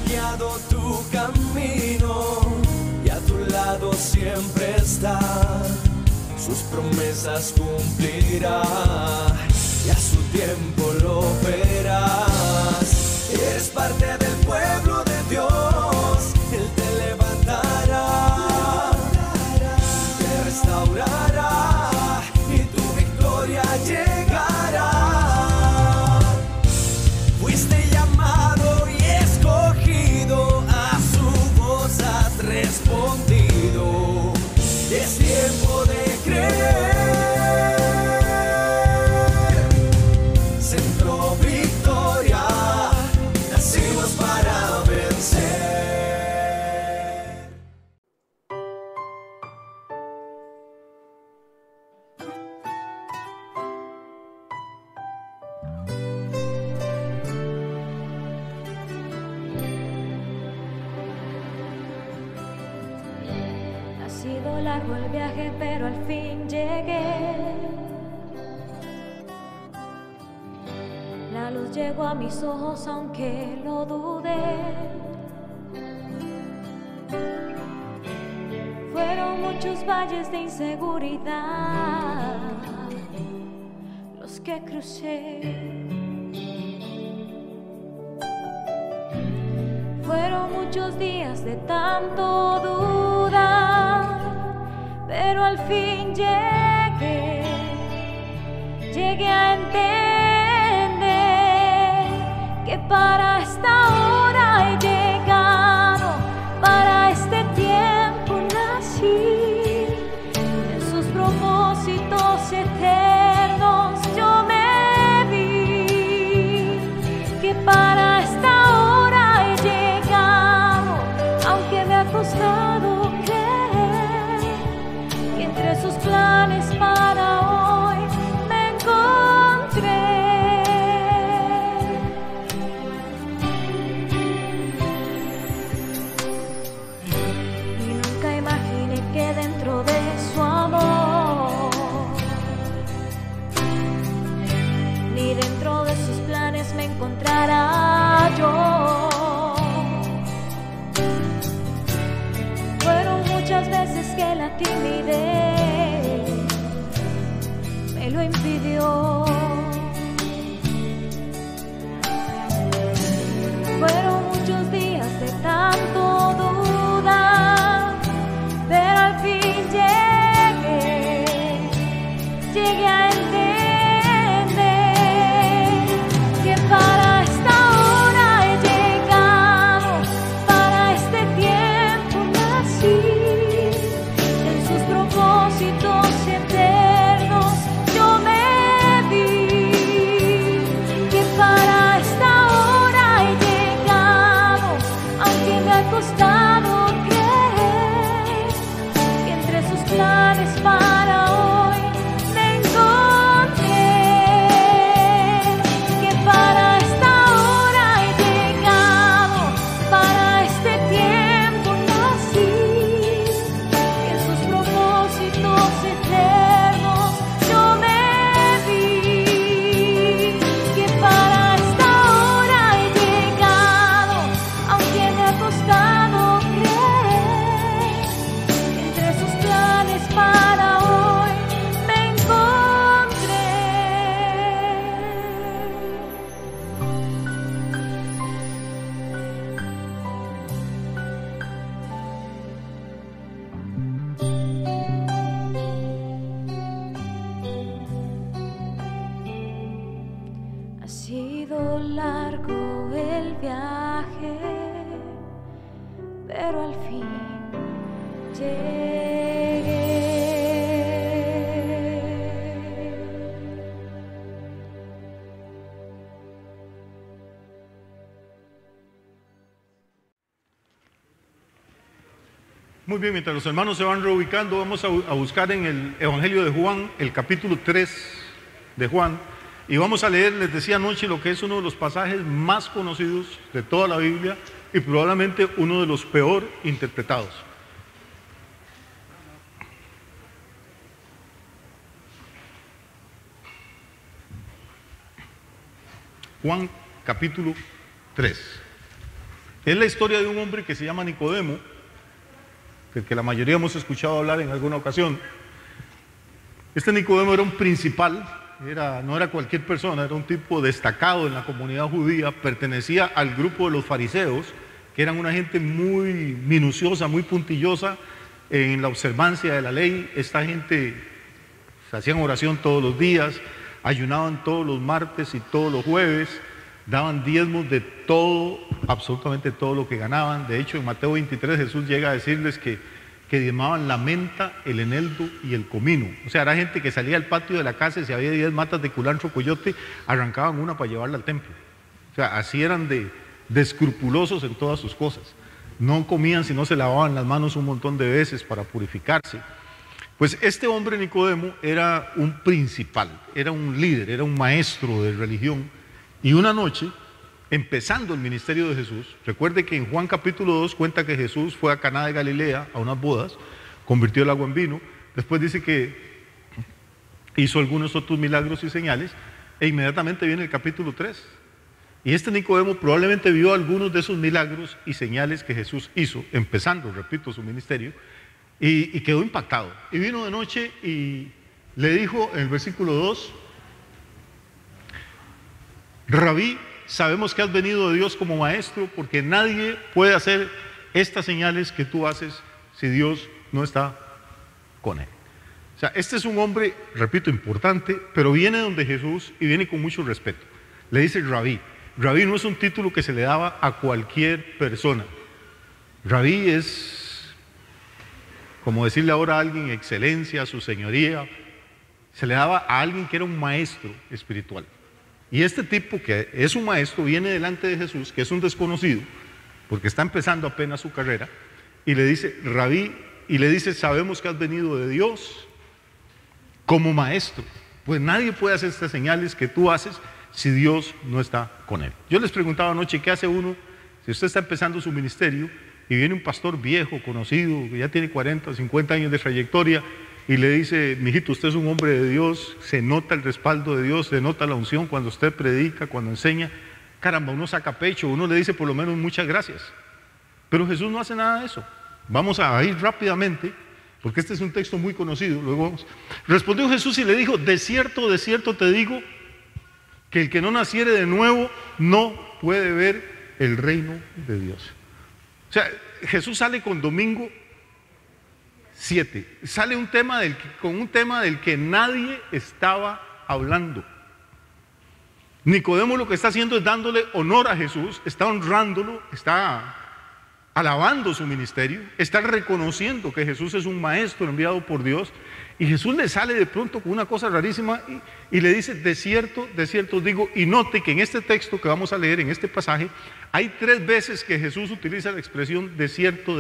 guiado tu camino y a tu lado siempre está. Sus promesas cumplirá y a su tiempo lo verás. Eres parte del pueblo de Dios, Él te levantará, te restaurará y tu victoria llegará. Fuiste llamado y escogido, a su voz has respondido. Es tiempo de creer. Centro Victoria, nacimos para vencer. Ha sido largo el viaje, pero al fin llegué. La luz llegó a mis ojos, aunque lo dudé. Fueron muchos valles de inseguridad los que crucé. Fueron muchos días de tanto dudar, pero al fin llegué a entender que para esta hora he llegado, para este tiempo nací. En sus propósitos eternos yo me vi, que para esta hora he llegado, aunque me ha costado creer que entre sus planes para hoy me encontré. Y nunca imaginé que dentro de su amor, ni dentro de sus planes me encontrara yo. Fueron muchas veces que la timidez me lo impidió. Fueron muchos días de tanto dudar, pero al fin llegué a entender que para esta hora he llegado, para este tiempo nací. En sus propósitos eternos yo me vi, que para esta hora he llegado, aunque me ha costado creer que entre sus planes para hoy me encontré. Que para esta hora he llegado, para este tiempo nací. Que en sus propósitos eternos yo me vi, que para esta hora he llegado, aunque me ha costado creer que entre sus planes para hoy me encontré. Ha sido largo el viaje, pero al fin llegué. Muy bien, mientras los hermanos se van reubicando, vamos a buscar en el Evangelio de Juan, el capítulo 3 de Juan, y vamos a leer, les decía anoche, lo que es uno de los pasajes más conocidos de toda la Biblia y probablemente uno de los peor interpretados. Juan capítulo 3. Es la historia de un hombre que se llama Nicodemo, que la mayoría hemos escuchado hablar en alguna ocasión. Este Nicodemo era un principal, no era cualquier persona, era un tipo destacado en la comunidad judía, pertenecía al grupo de los fariseos, que eran una gente muy minuciosa, muy puntillosa en la observancia de la ley. Esta gente hacían oración todos los días, ayunaban todos los martes y todos los jueves, daban diezmos de todo, absolutamente todo lo que ganaban. De hecho, en Mateo 23 Jesús llega a decirles que diezmaban la menta, el eneldo y el comino. O sea, era gente que salía al patio de la casa y si había 10 matas de culantro coyote, arrancaban una para llevarla al templo. O sea, así eran de escrupulosos en todas sus cosas. No comían si no se lavaban las manos un montón de veces para purificarse. Pues este hombre Nicodemo era un principal, era un líder, era un maestro de religión. Y una noche, empezando el ministerio de Jesús, recuerde que en Juan capítulo 2 cuenta que Jesús fue a Caná de Galilea a unas bodas, convirtió el agua en vino, después dice que hizo algunos otros milagros y señales, e inmediatamente viene el capítulo 3. Y este Nicodemo probablemente vio algunos de esos milagros y señales que Jesús hizo, empezando, repito, su ministerio, y quedó impactado. Y vino de noche y le dijo en el versículo 2, Rabí, sabemos que has venido de Dios como maestro, porque nadie puede hacer estas señales que tú haces si Dios no está con él. O sea, este es un hombre, repito, importante, pero viene donde Jesús y viene con mucho respeto. Le dice Rabí. Rabí no es un título que se le daba a cualquier persona. Rabí es como decirle ahora a alguien excelencia, su señoría. Se le daba a alguien que era un maestro espiritual. Y este tipo que es un maestro viene delante de Jesús, que es un desconocido, porque está empezando apenas su carrera, y le dice, Rabí, y le dice, sabemos que has venido de Dios como maestro. Pues nadie puede hacer estas señales que tú haces si Dios no está con él. Yo les preguntaba anoche, ¿qué hace uno si usted está empezando su ministerio y viene un pastor viejo, conocido, que ya tiene 40, 50 años de trayectoria, y le dice, mijito, usted es un hombre de Dios, se nota el respaldo de Dios, se nota la unción cuando usted predica, cuando enseña? Caramba, uno saca pecho, uno le dice por lo menos muchas gracias. Pero Jesús no hace nada de eso. Vamos a ir rápidamente, porque este es un texto muy conocido. Luego vamos. Respondió Jesús y le dijo, de cierto te digo, que el que no naciere de nuevo no puede ver el reino de Dios. O sea, Jesús sale con domingo 7, sale con un tema del que nadie estaba hablando. Nicodemo lo que está haciendo es dándole honor a Jesús, está honrándolo, está alabando su ministerio, está reconociendo que Jesús es un maestro enviado por Dios, y Jesús le sale de pronto con una cosa rarísima y le dice, de cierto os digo. Y note que en este texto que vamos a leer, en este pasaje, hay 3 veces que Jesús utiliza la expresión de cierto.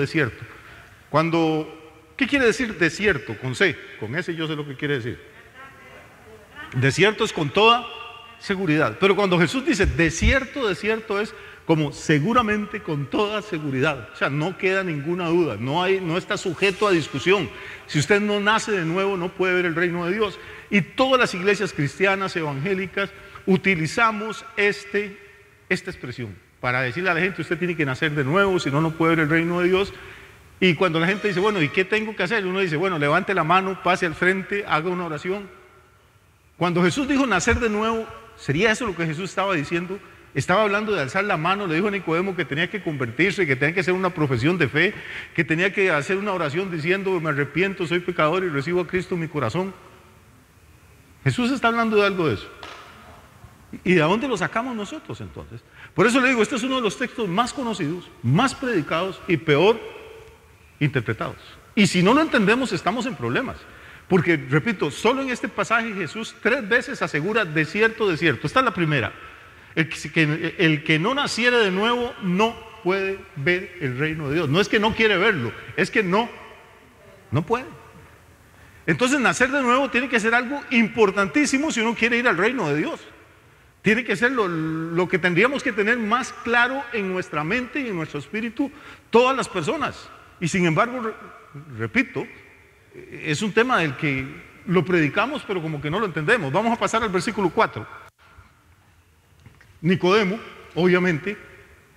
¿Qué quiere decir desierto? Con C, con S yo sé lo que quiere decir. Desierto es con toda seguridad. Pero cuando Jesús dice desierto es como seguramente, con toda seguridad. O sea, no queda ninguna duda, no está sujeto a discusión. Si usted no nace de nuevo, no puede ver el reino de Dios. Y todas las iglesias cristianas, evangélicas, utilizamos esta expresión para decirle a la gente, usted tiene que nacer de nuevo, si no, no puede ver el reino de Dios. Y cuando la gente dice, bueno, ¿y qué tengo que hacer? Uno dice, bueno, levante la mano, pase al frente, haga una oración. Cuando Jesús dijo nacer de nuevo, ¿sería eso lo que Jesús estaba diciendo? Estaba hablando de alzar la mano, le dijo a Nicodemo que tenía que convertirse, que tenía que hacer una profesión de fe, que tenía que hacer una oración diciendo, me arrepiento, soy pecador y recibo a Cristo en mi corazón. Jesús está hablando de algo de eso. ¿Y de dónde lo sacamos nosotros entonces? Por eso le digo, este es uno de los textos más conocidos, más predicados y peor interpretados. Y si no lo entendemos, estamos en problemas. Porque, repito, solo en este pasaje Jesús 3 veces asegura de cierto. Esta es la primera. El que no naciere de nuevo no puede ver el reino de Dios. No es que no quiere verlo, es que no puede. Entonces nacer de nuevo tiene que ser algo importantísimo si uno quiere ir al reino de Dios. Tiene que ser lo que tendríamos que tener más claro en nuestra mente y en nuestro espíritu todas las personas. Y sin embargo, repito, es un tema del que lo predicamos pero como que no lo entendemos. Vamos a pasar al versículo 4. Nicodemo, obviamente,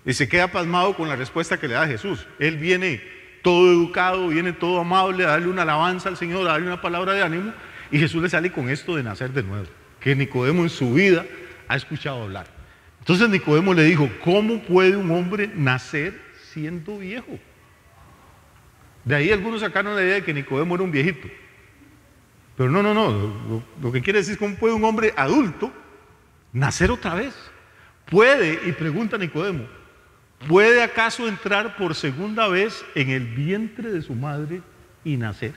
Y se queda pasmado con la respuesta que le da Jesús. Él viene todo educado, viene todo amable a darle una alabanza al Señor, a darle una palabra de ánimo, y Jesús le sale con esto de nacer de nuevo, que Nicodemo en su vida ha escuchado hablar. Entonces Nicodemo le dijo, ¿cómo puede un hombre nacer siendo viejo? De ahí algunos sacaron la idea de que Nicodemo era un viejito. Pero no. Lo que quiere decir es, ¿cómo puede un hombre adulto nacer otra vez? Puede, y pregunta Nicodemo, ¿puede acaso entrar por segunda vez en el vientre de su madre y nacer?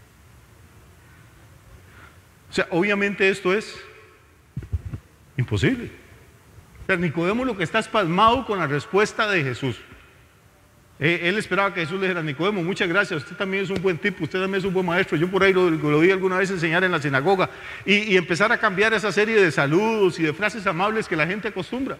O sea, obviamente esto es imposible. O sea, Nicodemo lo que está espasmado con la respuesta de Jesús. Él esperaba que Jesús le dijera, Nicodemo, muchas gracias, usted también es un buen tipo, usted también es un buen maestro. Yo por ahí lo vi alguna vez enseñar en la sinagoga y empezar a cambiar esa serie de saludos y de frases amables que la gente acostumbra.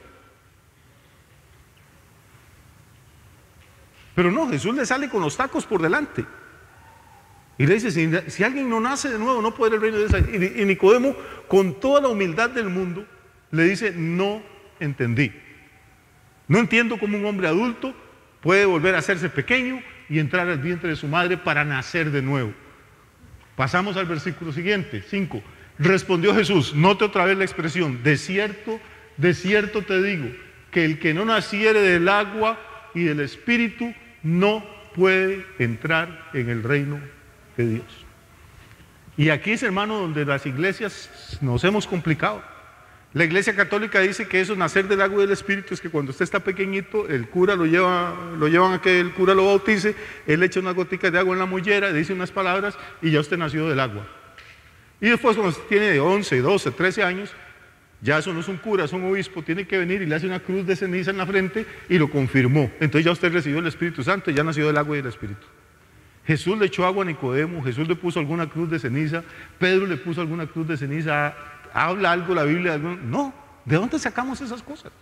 Pero no, Jesús le sale con los tacos por delante y le dice, si alguien no nace de nuevo no puede ver el reino de Dios. Y Nicodemo, con toda la humildad del mundo, le dice, no entendí. No entiendo cómo un hombre adulto puede volver a hacerse pequeño y entrar al vientre de su madre para nacer de nuevo. Pasamos al versículo siguiente, 5. Respondió Jesús, note otra vez la expresión, de cierto te digo, que el que no naciere del agua y del Espíritu no puede entrar en el reino de Dios. Y aquí es, hermano, donde las iglesias nos hemos complicado. La Iglesia Católica dice que eso, nacer del agua y del Espíritu, es que cuando usted está pequeñito, el cura lo llevan a que el cura lo bautice, él echa unas goticas de agua en la mollera, dice unas palabras y ya usted nació del agua. Y después, cuando usted tiene 11, 12, 13 años, ya eso no es un cura, es un obispo, tiene que venir y le hace una cruz de ceniza en la frente y lo confirmó. Entonces ya usted recibió el Espíritu Santo y ya nació del agua y del Espíritu. Jesús le echó agua a Nicodemo, Jesús le puso alguna cruz de ceniza, Pedro le puso alguna cruz de ceniza. ¿Habla algo la Biblia? No, ¿de dónde sacamos esas cosas?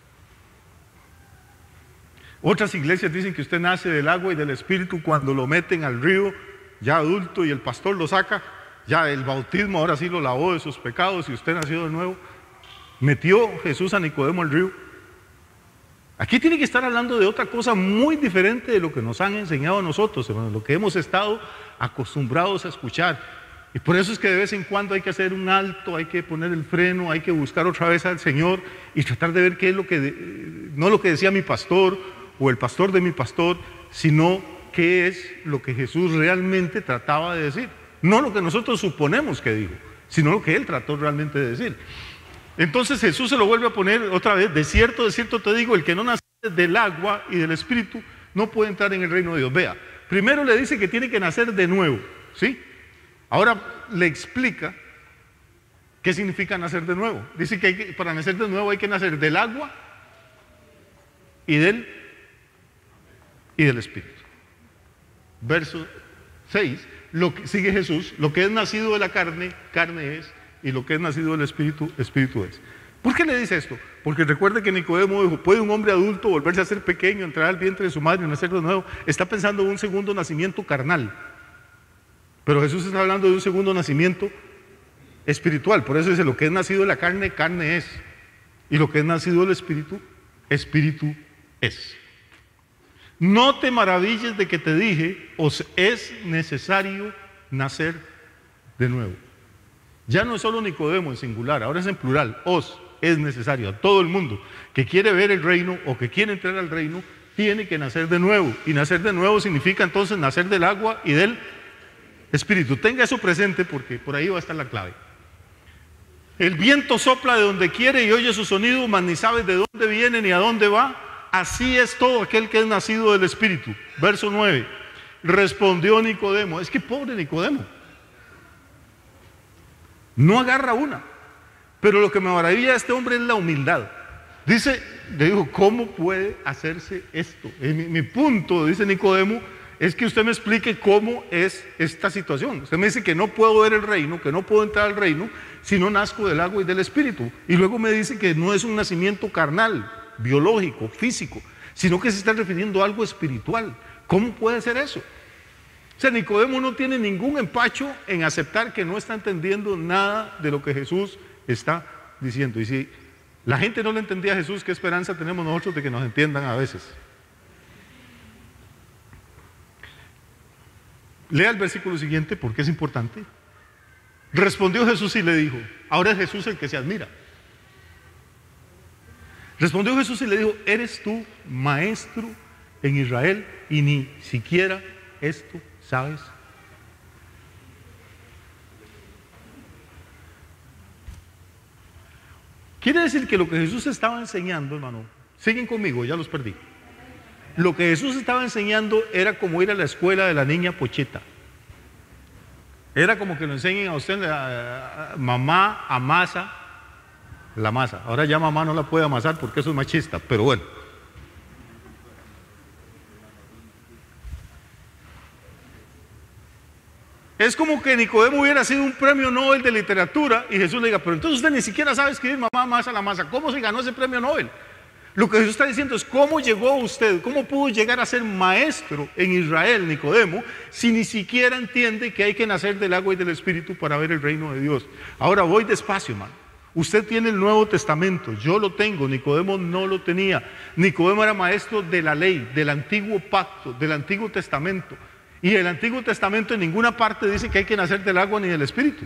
Otras iglesias dicen que usted nace del agua y del Espíritu cuando lo meten al río, ya adulto, y el pastor lo saca, ya el bautismo ahora sí lo lavó de sus pecados y usted nació de nuevo. Metió Jesús a Nicodemo al río. Aquí tiene que estar hablando de otra cosa muy diferente de lo que nos han enseñado a nosotros, hermanos, lo que hemos estado acostumbrados a escuchar. Y por eso es que de vez en cuando hay que hacer un alto, hay que poner el freno, hay que buscar otra vez al Señor y tratar de ver qué es lo que, no lo que decía mi pastor o el pastor de mi pastor, sino qué es lo que Jesús realmente trataba de decir. No lo que nosotros suponemos que dijo, sino lo que Él trató realmente de decir. Entonces Jesús se lo vuelve a poner otra vez, de cierto te digo, el que no nace del agua y del Espíritu no puede entrar en el reino de Dios. Vea, primero le dice que tiene que nacer de nuevo, ¿sí? Ahora le explica qué significa nacer de nuevo. Dice que para nacer de nuevo hay que nacer del agua y del Espíritu. Verso 6, sigue Jesús, lo que es nacido de la carne, carne es, y lo que es nacido del Espíritu, Espíritu es. ¿Por qué le dice esto? Porque recuerde que Nicodemo dijo, ¿puede un hombre adulto volverse a ser pequeño, entrar al vientre de su madre y nacer de nuevo? Está pensando en un segundo nacimiento carnal. Pero Jesús está hablando de un segundo nacimiento espiritual. Por eso dice, lo que es nacido de la carne, carne es. Y lo que es nacido del Espíritu, Espíritu es. No te maravilles de que te dije, os es necesario nacer de nuevo. Ya no es solo Nicodemo en singular, ahora es en plural. Os es necesario, a todo el mundo que quiere ver el reino o que quiere entrar al reino, tiene que nacer de nuevo. Y nacer de nuevo significa entonces nacer del agua y del Espíritu. Tenga eso presente porque por ahí va a estar la clave. El viento sopla de donde quiere y oye su sonido, mas ni sabes de dónde viene ni a dónde va. Así es todo aquel que es nacido del Espíritu. Verso 9. Respondió Nicodemo. Es que pobre Nicodemo, no agarra una. Pero lo que me maravilla de este hombre es la humildad. Dice, le digo, ¿cómo puede hacerse esto? Mi punto, dice Nicodemo, es que usted me explique cómo es esta situación. Usted me dice que no puedo ver el reino, que no puedo entrar al reino si no nazco del agua y del Espíritu. Y luego me dice que no es un nacimiento carnal, biológico, físico, sino que se está refiriendo a algo espiritual. ¿Cómo puede ser eso? O sea, Nicodemo no tiene ningún empacho en aceptar que no está entendiendo nada de lo que Jesús está diciendo. Y si La gente no le entendía a Jesús. ¿Qué esperanza tenemos nosotros de que nos entiendan a veces? Lea el versículo siguiente porque es importante. Respondió Jesús y le dijo, ahora es Jesús el que se admira. Respondió Jesús y le dijo, ¿eres tú maestro en Israel y ni siquiera esto sabes? Quiere decir que lo que Jesús estaba enseñando, hermano, siguen conmigo, ya los perdí. Lo que Jesús estaba enseñando era como ir a la escuela de la niña Pochita. Era como que lo enseñen a usted, mamá amasa la masa. Ahora ya mamá no la puede amasar porque eso es machista, pero bueno. Es como que Nicodemo hubiera sido un premio Nobel de literatura y Jesús le diga, pero entonces usted ni siquiera sabe escribir mamá amasa la masa. ¿Cómo se ganó ese premio Nobel? Lo que Jesús está diciendo es, ¿cómo llegó usted? ¿Cómo pudo llegar a ser maestro en Israel, Nicodemo, si ni siquiera entiende que hay que nacer del agua y del Espíritu para ver el reino de Dios? Ahora voy despacio, hermano. Usted tiene el Nuevo Testamento, yo lo tengo, Nicodemo no lo tenía. Nicodemo era maestro de la ley, del antiguo pacto, del Antiguo Testamento. Y el Antiguo Testamento en ninguna parte dice que hay que nacer del agua ni del Espíritu.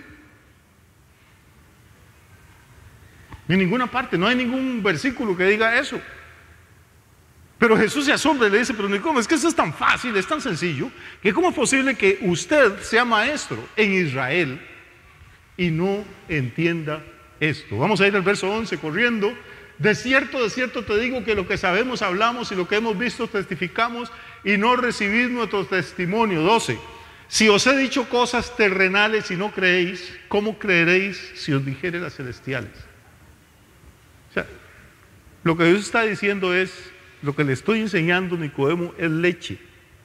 En ninguna parte, no hay ningún versículo que diga eso. Pero Jesús se asombra y le dice, pero Nicodemo, es que eso es tan fácil, es tan sencillo, que cómo es posible que usted sea maestro en Israel y no entienda esto. Vamos a ir al verso 11 corriendo. De cierto te digo que lo que sabemos hablamos y lo que hemos visto testificamos y no recibid nuestro testimonio. 12. Si os he dicho cosas terrenales y no creéis, ¿cómo creeréis si os dijere las celestiales? O sea, lo que Dios está diciendo es, lo que le estoy enseñando, Nicodemo, es leche,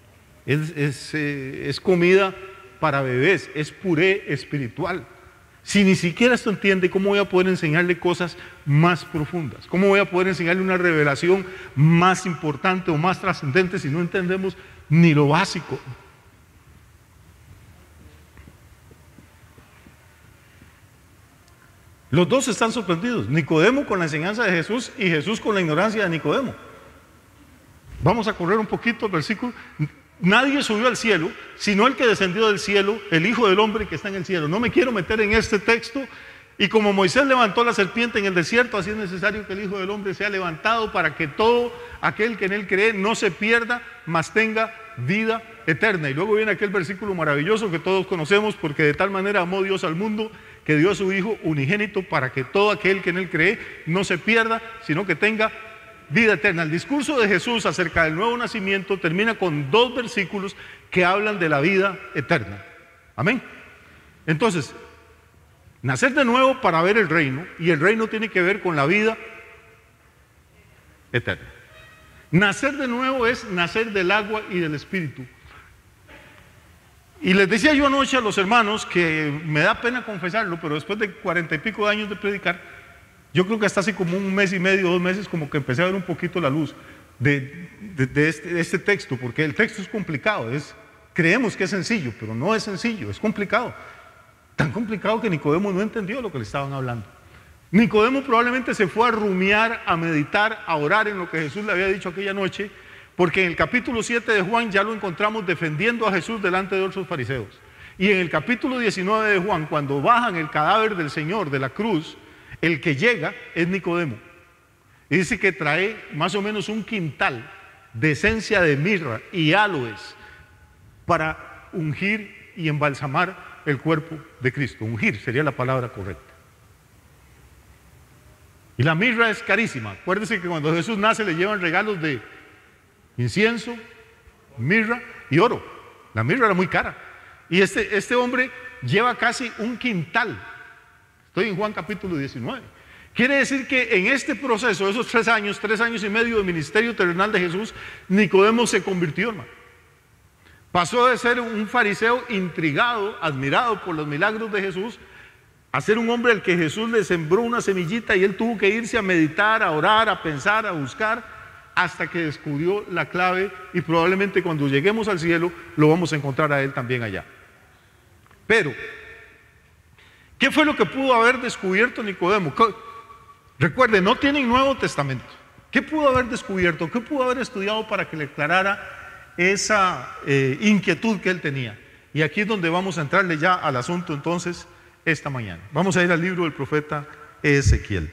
es comida para bebés, es puré espiritual. Si ni siquiera esto entiende, ¿cómo voy a poder enseñarle cosas más profundas? ¿Cómo voy a poder enseñarle una revelación más importante o más trascendente si no entendemos ni lo básico? Los dos están sorprendidos, Nicodemo con la enseñanza de Jesús y Jesús con la ignorancia de Nicodemo. Vamos a correr un poquito el versículo. Nadie subió al cielo, sino el que descendió del cielo, el Hijo del Hombre que está en el cielo. No me quiero meter en este texto. Y como Moisés levantó la serpiente en el desierto, así es necesario que el Hijo del Hombre sea levantado para que todo aquel que en él cree no se pierda, mas tenga vida eterna. Y luego viene aquel versículo maravilloso que todos conocemos, porque de tal manera amó Dios al mundo que dio a su Hijo unigénito para que todo aquel que en él cree no se pierda, sino que tenga vida eterna. El discurso de Jesús acerca del nuevo nacimiento termina con dos versículos que hablan de la vida eterna. Amén. Entonces, nacer de nuevo para ver el reino, y el reino tiene que ver con la vida eterna. Nacer de nuevo es nacer del agua y del Espíritu. Y les decía yo anoche a los hermanos que me da pena confesarlo, pero después de 40 y pico de años de predicar, yo creo que hasta hace como un mes y medio, 2 meses, como que empecé a ver un poquito la luz de este texto, porque el texto es complicado, creemos que es sencillo, pero no es sencillo, es complicado. Tan complicado que Nicodemo no entendió lo que le estaban hablando. Nicodemo probablemente se fue a rumiar, a meditar, a orar en lo que Jesús le había dicho aquella noche, porque en el capítulo 7 de Juan ya lo encontramos defendiendo a Jesús delante de otros fariseos. Y en el capítulo 19 de Juan, cuando bajan el cadáver del Señor de la cruz, el que llega es Nicodemo. Y dice que trae más o menos un quintal de esencia de mirra y aloes para ungir y embalsamar el cuerpo de Cristo. Ungir sería la palabra correcta. Y la mirra es carísima. Acuérdense que cuando Jesús nace le llevan regalos de incienso, mirra y oro. La mirra era muy cara. Y este hombre lleva casi un quintal. Estoy en Juan capítulo 19. Quiere decir que en este proceso, esos 3 años y medio de ministerio terrenal de Jesús, Nicodemo se convirtió, hermano. Pasó de ser un fariseo intrigado, admirado por los milagros de Jesús, a ser un hombre al que Jesús le sembró una semillita y él tuvo que irse a meditar, a orar, a pensar, a buscar, hasta que descubrió la clave, y probablemente cuando lleguemos al cielo lo vamos a encontrar a él también allá. Pero ¿qué fue lo que pudo haber descubierto Nicodemo? Recuerde, no tienen Nuevo Testamento. ¿Qué pudo haber descubierto? ¿Qué pudo haber estudiado para que le aclarara esa inquietud que él tenía? Y aquí es donde vamos a entrarle ya al asunto entonces esta mañana. Vamos a ir al libro del profeta Ezequiel.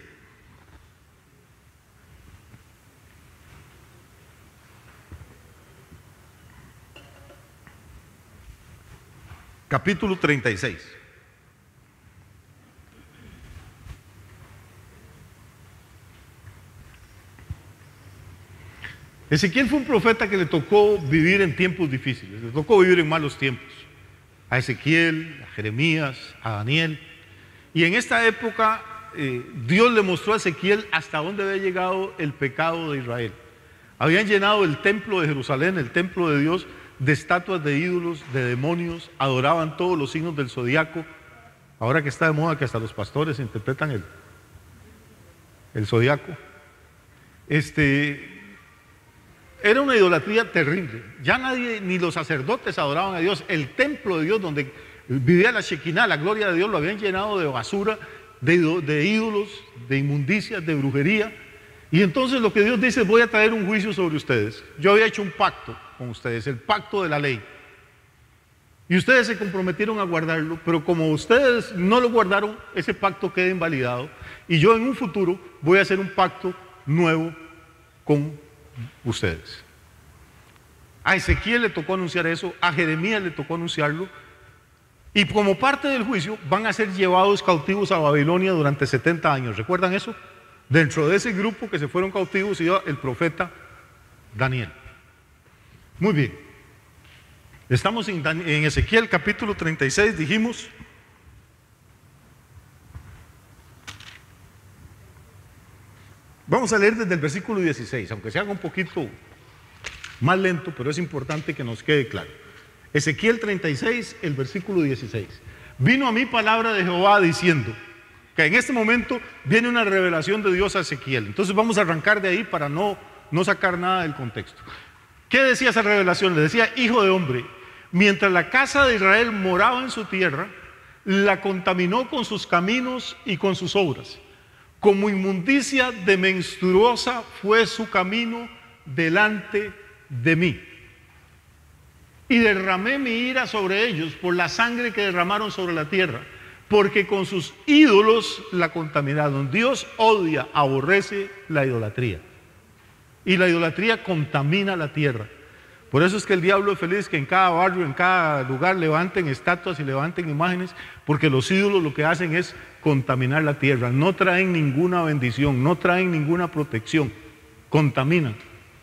Capítulo 36. Ezequiel fue un profeta que le tocó vivir en tiempos difíciles, le tocó vivir en malos tiempos. A Ezequiel, a Jeremías, a Daniel. Y en esta época Dios le mostró a Ezequiel hasta dónde había llegado el pecado de Israel. Habían llenado el templo de Jerusalén, el templo de Dios, de estatuas de ídolos, de demonios, adoraban todos los signos del zodiaco. Ahora que está de moda que hasta los pastores interpretan el zodiaco. Era una idolatría terrible. Ya nadie, ni los sacerdotes adoraban a Dios. El templo de Dios donde vivía la Shekinah, la gloria de Dios, lo habían llenado de basura, de ídolos, de inmundicias, de brujería. Y entonces lo que Dios dice, voy a traer un juicio sobre ustedes. Yo había hecho un pacto con ustedes, el pacto de la ley. Y ustedes se comprometieron a guardarlo, pero como ustedes no lo guardaron, ese pacto queda invalidado. Y yo en un futuro voy a hacer un pacto nuevo con ustedes. A Ezequiel le tocó anunciar eso, a Jeremías le tocó anunciarlo. Y como parte del juicio van a ser llevados cautivos a Babilonia durante 70 años. ¿Recuerdan eso? Dentro de ese grupo que se fueron cautivos iba el profeta Daniel. Muy bien. Estamos en Ezequiel capítulo 36, dijimos. Vamos a leer desde el versículo 16, aunque se haga un poquito más lento, pero es importante que nos quede claro. Ezequiel 36, el versículo 16. Vino a mí palabra de Jehová diciendo, que en este momento viene una revelación de Dios a Ezequiel. Entonces vamos a arrancar de ahí para no sacar nada del contexto. ¿Qué decía esa revelación? Le decía, hijo de hombre, mientras la casa de Israel moraba en su tierra, la contaminó con sus caminos y con sus obras. Como inmundicia de menstruosa fue su camino delante de mí. Y derramé mi ira sobre ellos por la sangre que derramaron sobre la tierra, porque con sus ídolos la contaminaron. Dios odia, aborrece la idolatría. Y la idolatría contamina la tierra. Por eso es que el diablo es feliz que en cada barrio, en cada lugar levanten estatuas y levanten imágenes, porque los ídolos lo que hacen es contaminar la tierra. No traen ninguna bendición, no traen ninguna protección, contaminan.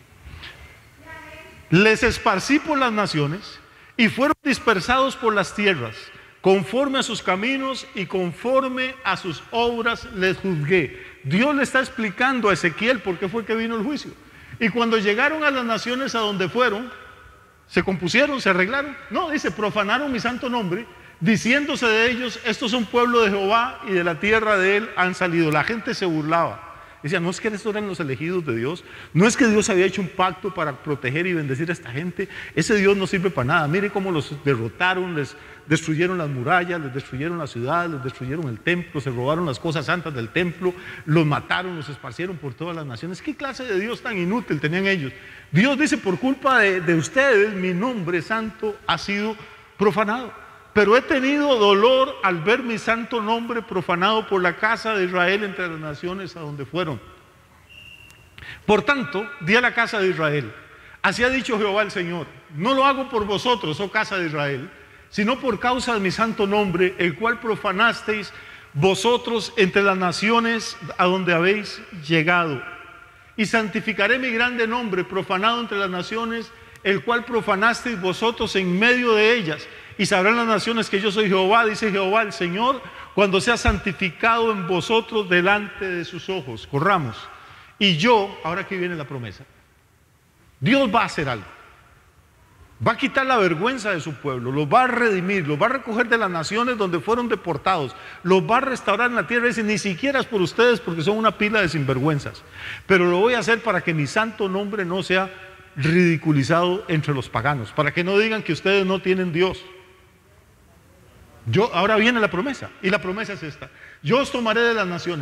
Les esparcí por las naciones y fueron dispersados por las tierras. Conforme a sus caminos y conforme a sus obras les juzgué. Dios le está explicando a Ezequiel por qué fue que vino el juicio. Y cuando llegaron a las naciones a donde fueron, ¿se compusieron, se arreglaron? No, dice, profanaron mi santo nombre, diciéndose de ellos, estos son pueblo de Jehová y de la tierra de él han salido. La gente se burlaba. Decía, no es que estos eran los elegidos de Dios, no es que Dios había hecho un pacto para proteger y bendecir a esta gente, ese Dios no sirve para nada. Mire cómo los derrotaron, les destruyeron las murallas, les destruyeron la ciudad, les destruyeron el templo, se robaron las cosas santas del templo, los mataron, los esparcieron por todas las naciones. ¿Qué clase de Dios tan inútil tenían ellos? Dios dice, por culpa de ustedes, mi nombre santo ha sido profanado. Pero he tenido dolor al ver mi santo nombre profanado por la casa de Israel entre las naciones a donde fueron. Por tanto, di a la casa de Israel, así ha dicho Jehová el Señor, no lo hago por vosotros, oh casa de Israel, sino por causa de mi santo nombre, el cual profanasteis vosotros entre las naciones a donde habéis llegado. Y santificaré mi grande nombre profanado entre las naciones, el cual profanasteis vosotros en medio de ellas. Y sabrán las naciones que yo soy Jehová, dice Jehová el Señor, cuando sea santificado en vosotros delante de sus ojos. Corramos. Y yo, ahora aquí viene la promesa, Dios va a hacer algo. Va a quitar la vergüenza de su pueblo, los va a redimir, los va a recoger de las naciones donde fueron deportados, los va a restaurar en la tierra. Dice, ni siquiera es por ustedes porque son una pila de sinvergüenzas, pero lo voy a hacer para que mi santo nombre no sea ridiculizado entre los paganos, para que no digan que ustedes no tienen Dios. Ahora viene la promesa, y la promesa es esta: yo os tomaré de las naciones,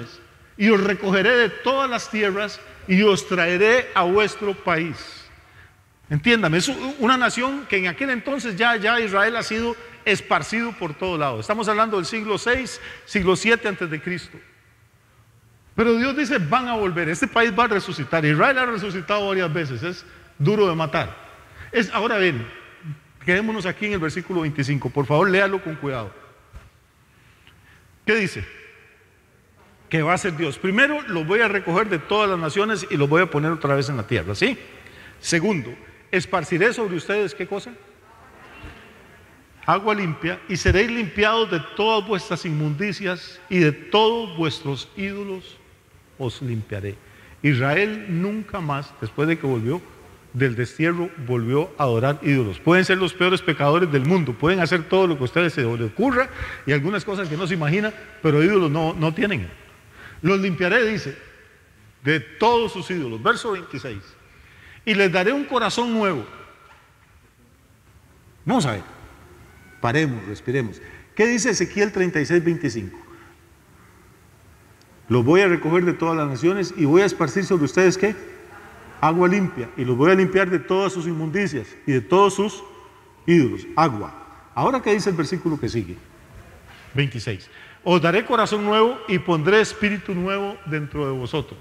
y os recogeré de todas las tierras y os traeré a vuestro país. Entiéndame, es una nación que en aquel entonces ya Israel ha sido esparcido por todo lado. Estamos hablando del siglo 6, siglo 7 antes de Cristo. Pero Dios dice, van a volver, este país va a resucitar. Israel ha resucitado varias veces, es duro de matar. Ahora ven, quedémonos aquí en el versículo 25, por favor léalo con cuidado. ¿Qué dice? Que va a ser Dios. Primero, los voy a recoger de todas las naciones y los voy a poner otra vez en la tierra, ¿sí? Segundo, esparciré sobre ustedes, ¿qué cosa? Agua limpia, y seréis limpiados de todas vuestras inmundicias y de todos vuestros ídolos os limpiaré. Israel nunca más, después de que volvió del destierro, volvió a adorar ídolos. Pueden ser los peores pecadores del mundo, pueden hacer todo lo que a ustedes se les ocurra y algunas cosas que no se imaginan, pero ídolos no tienen. Los limpiaré, dice, de todos sus ídolos. Verso 26. Y les daré un corazón nuevo. Vamos a ver. Paremos, respiremos. ¿Qué dice Ezequiel 36, 25? Los voy a recoger de todas las naciones y voy a esparcir sobre ustedes, ¿qué? Agua limpia. Y los voy a limpiar de todas sus inmundicias y de todos sus ídolos. Agua. Ahora, ¿qué dice el versículo que sigue? 26. Os daré corazón nuevo y pondré espíritu nuevo dentro de vosotros.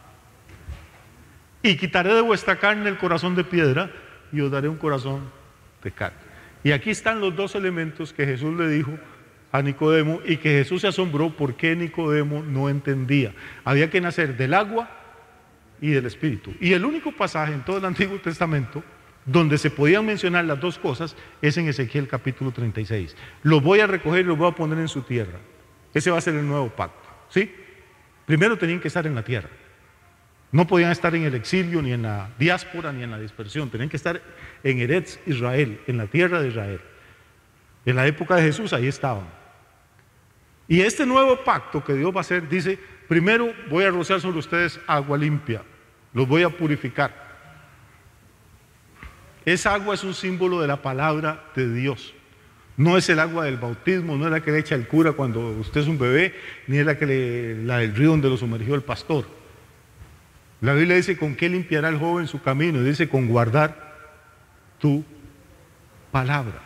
Y quitaré de vuestra carne el corazón de piedra y os daré un corazón de carne. Y aquí están los dos elementos que Jesús le dijo a Nicodemo y que Jesús se asombró porque Nicodemo no entendía. Había que nacer del agua y del espíritu. Y el único pasaje en todo el Antiguo Testamento donde se podían mencionar las dos cosas es en Ezequiel capítulo 36. Los voy a recoger y los voy a poner en su tierra. Ese va a ser el nuevo pacto, ¿sí? Primero tenían que estar en la tierra. No podían estar en el exilio, ni en la diáspora, ni en la dispersión. Tenían que estar en Eretz Israel, en la tierra de Israel. En la época de Jesús ahí estaban. Y este nuevo pacto que Dios va a hacer, dice, primero voy a rociar sobre ustedes agua limpia. Los voy a purificar. Esa agua es un símbolo de la palabra de Dios. No es el agua del bautismo, no es la que le echa el cura cuando usted es un bebé, ni es la del río donde lo sumergió el pastor. La Biblia dice, ¿con qué limpiará el joven su camino? Y dice, con guardar tu palabra.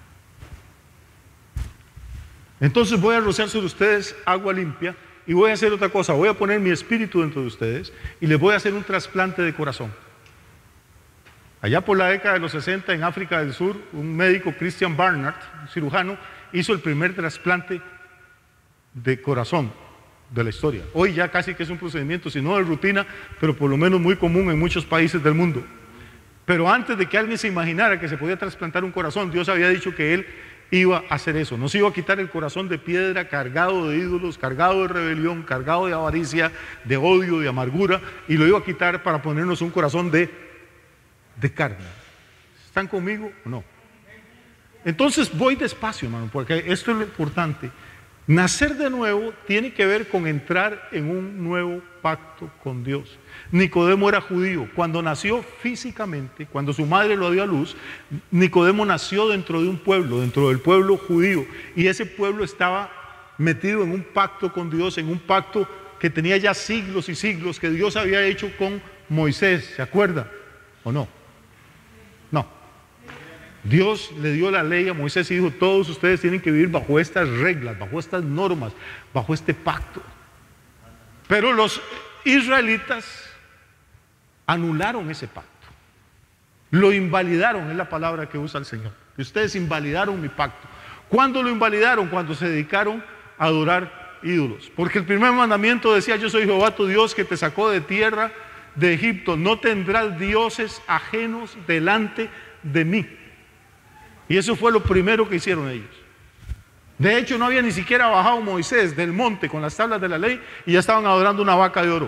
Entonces voy a rociar sobre ustedes agua limpia y voy a hacer otra cosa. Voy a poner mi espíritu dentro de ustedes y les voy a hacer un trasplante de corazón. Allá por la década de los 60 en África del Sur, un médico, Christian Barnard, un cirujano, hizo el primer trasplante de corazón de la historia. Hoy ya casi que es un procedimiento, si no de rutina, pero por lo menos muy común en muchos países del mundo. Pero antes de que alguien se imaginara que se podía trasplantar un corazón, Dios había dicho que Él iba a hacer eso. Nos iba a quitar el corazón de piedra cargado de ídolos, cargado de rebelión, cargado de avaricia, de odio, de amargura, y lo iba a quitar para ponernos un corazón de carne. ¿Están conmigo o no? Entonces voy despacio, hermano, porque esto es lo importante. Nacer de nuevo tiene que ver con entrar en un nuevo pacto con Dios. Nicodemo era judío. Cuando nació físicamente, cuando su madre lo dio a luz, Nicodemo nació dentro de un pueblo, dentro del pueblo judío. Y ese pueblo estaba metido en un pacto con Dios, en un pacto que tenía ya siglos y siglos, que Dios había hecho con Moisés. ¿Se acuerda o no? No. Dios le dio la ley a Moisés y dijo, todos ustedes tienen que vivir bajo estas reglas, bajo estas normas, bajo este pacto. Pero los israelitas anularon ese pacto. Lo invalidaron, es la palabra que usa el Señor. Ustedes invalidaron mi pacto. ¿Cuándo lo invalidaron? Cuando se dedicaron a adorar ídolos. Porque el primer mandamiento decía, yo soy Jehová tu Dios que te sacó de tierra de Egipto. No tendrás dioses ajenos delante de mí. Y eso fue lo primero que hicieron ellos. De hecho, no había ni siquiera bajado Moisés del monte con las tablas de la ley y ya estaban adorando una vaca de oro.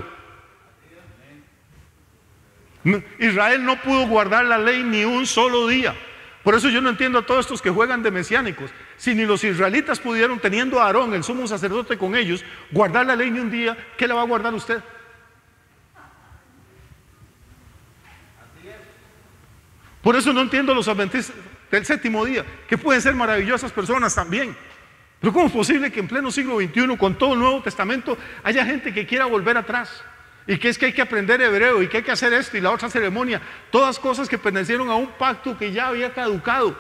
Israel no pudo guardar la ley ni un solo día. Por eso yo no entiendo a todos estos que juegan de mesiánicos. Si ni los israelitas pudieron, teniendo a Aarón, el sumo sacerdote con ellos, guardar la ley ni un día, ¿qué la va a guardar usted? Por eso no entiendo a los adventistas del séptimo día, que pueden ser maravillosas personas también, Pero ¿cómo es posible que en pleno siglo XXI, con todo el Nuevo Testamento, haya gente que quiera volver atrás? Y que es que hay que aprender hebreo y que hay que hacer esto y la otra ceremonia. Todas cosas que pertenecieron a un pacto que ya había caducado.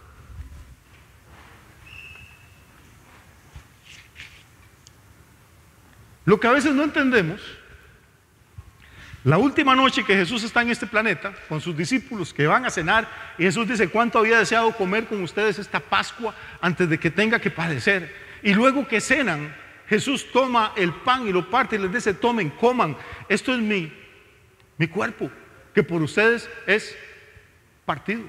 Lo que a veces no entendemos, la última noche que Jesús está en este planeta, con sus discípulos que van a cenar, y Jesús dice: ¿cuánto había deseado comer con ustedes esta Pascua antes de que tenga que padecer? Y luego que cenan, Jesús toma el pan y lo parte y les dice: tomen, coman, esto es mi cuerpo, que por ustedes es partido.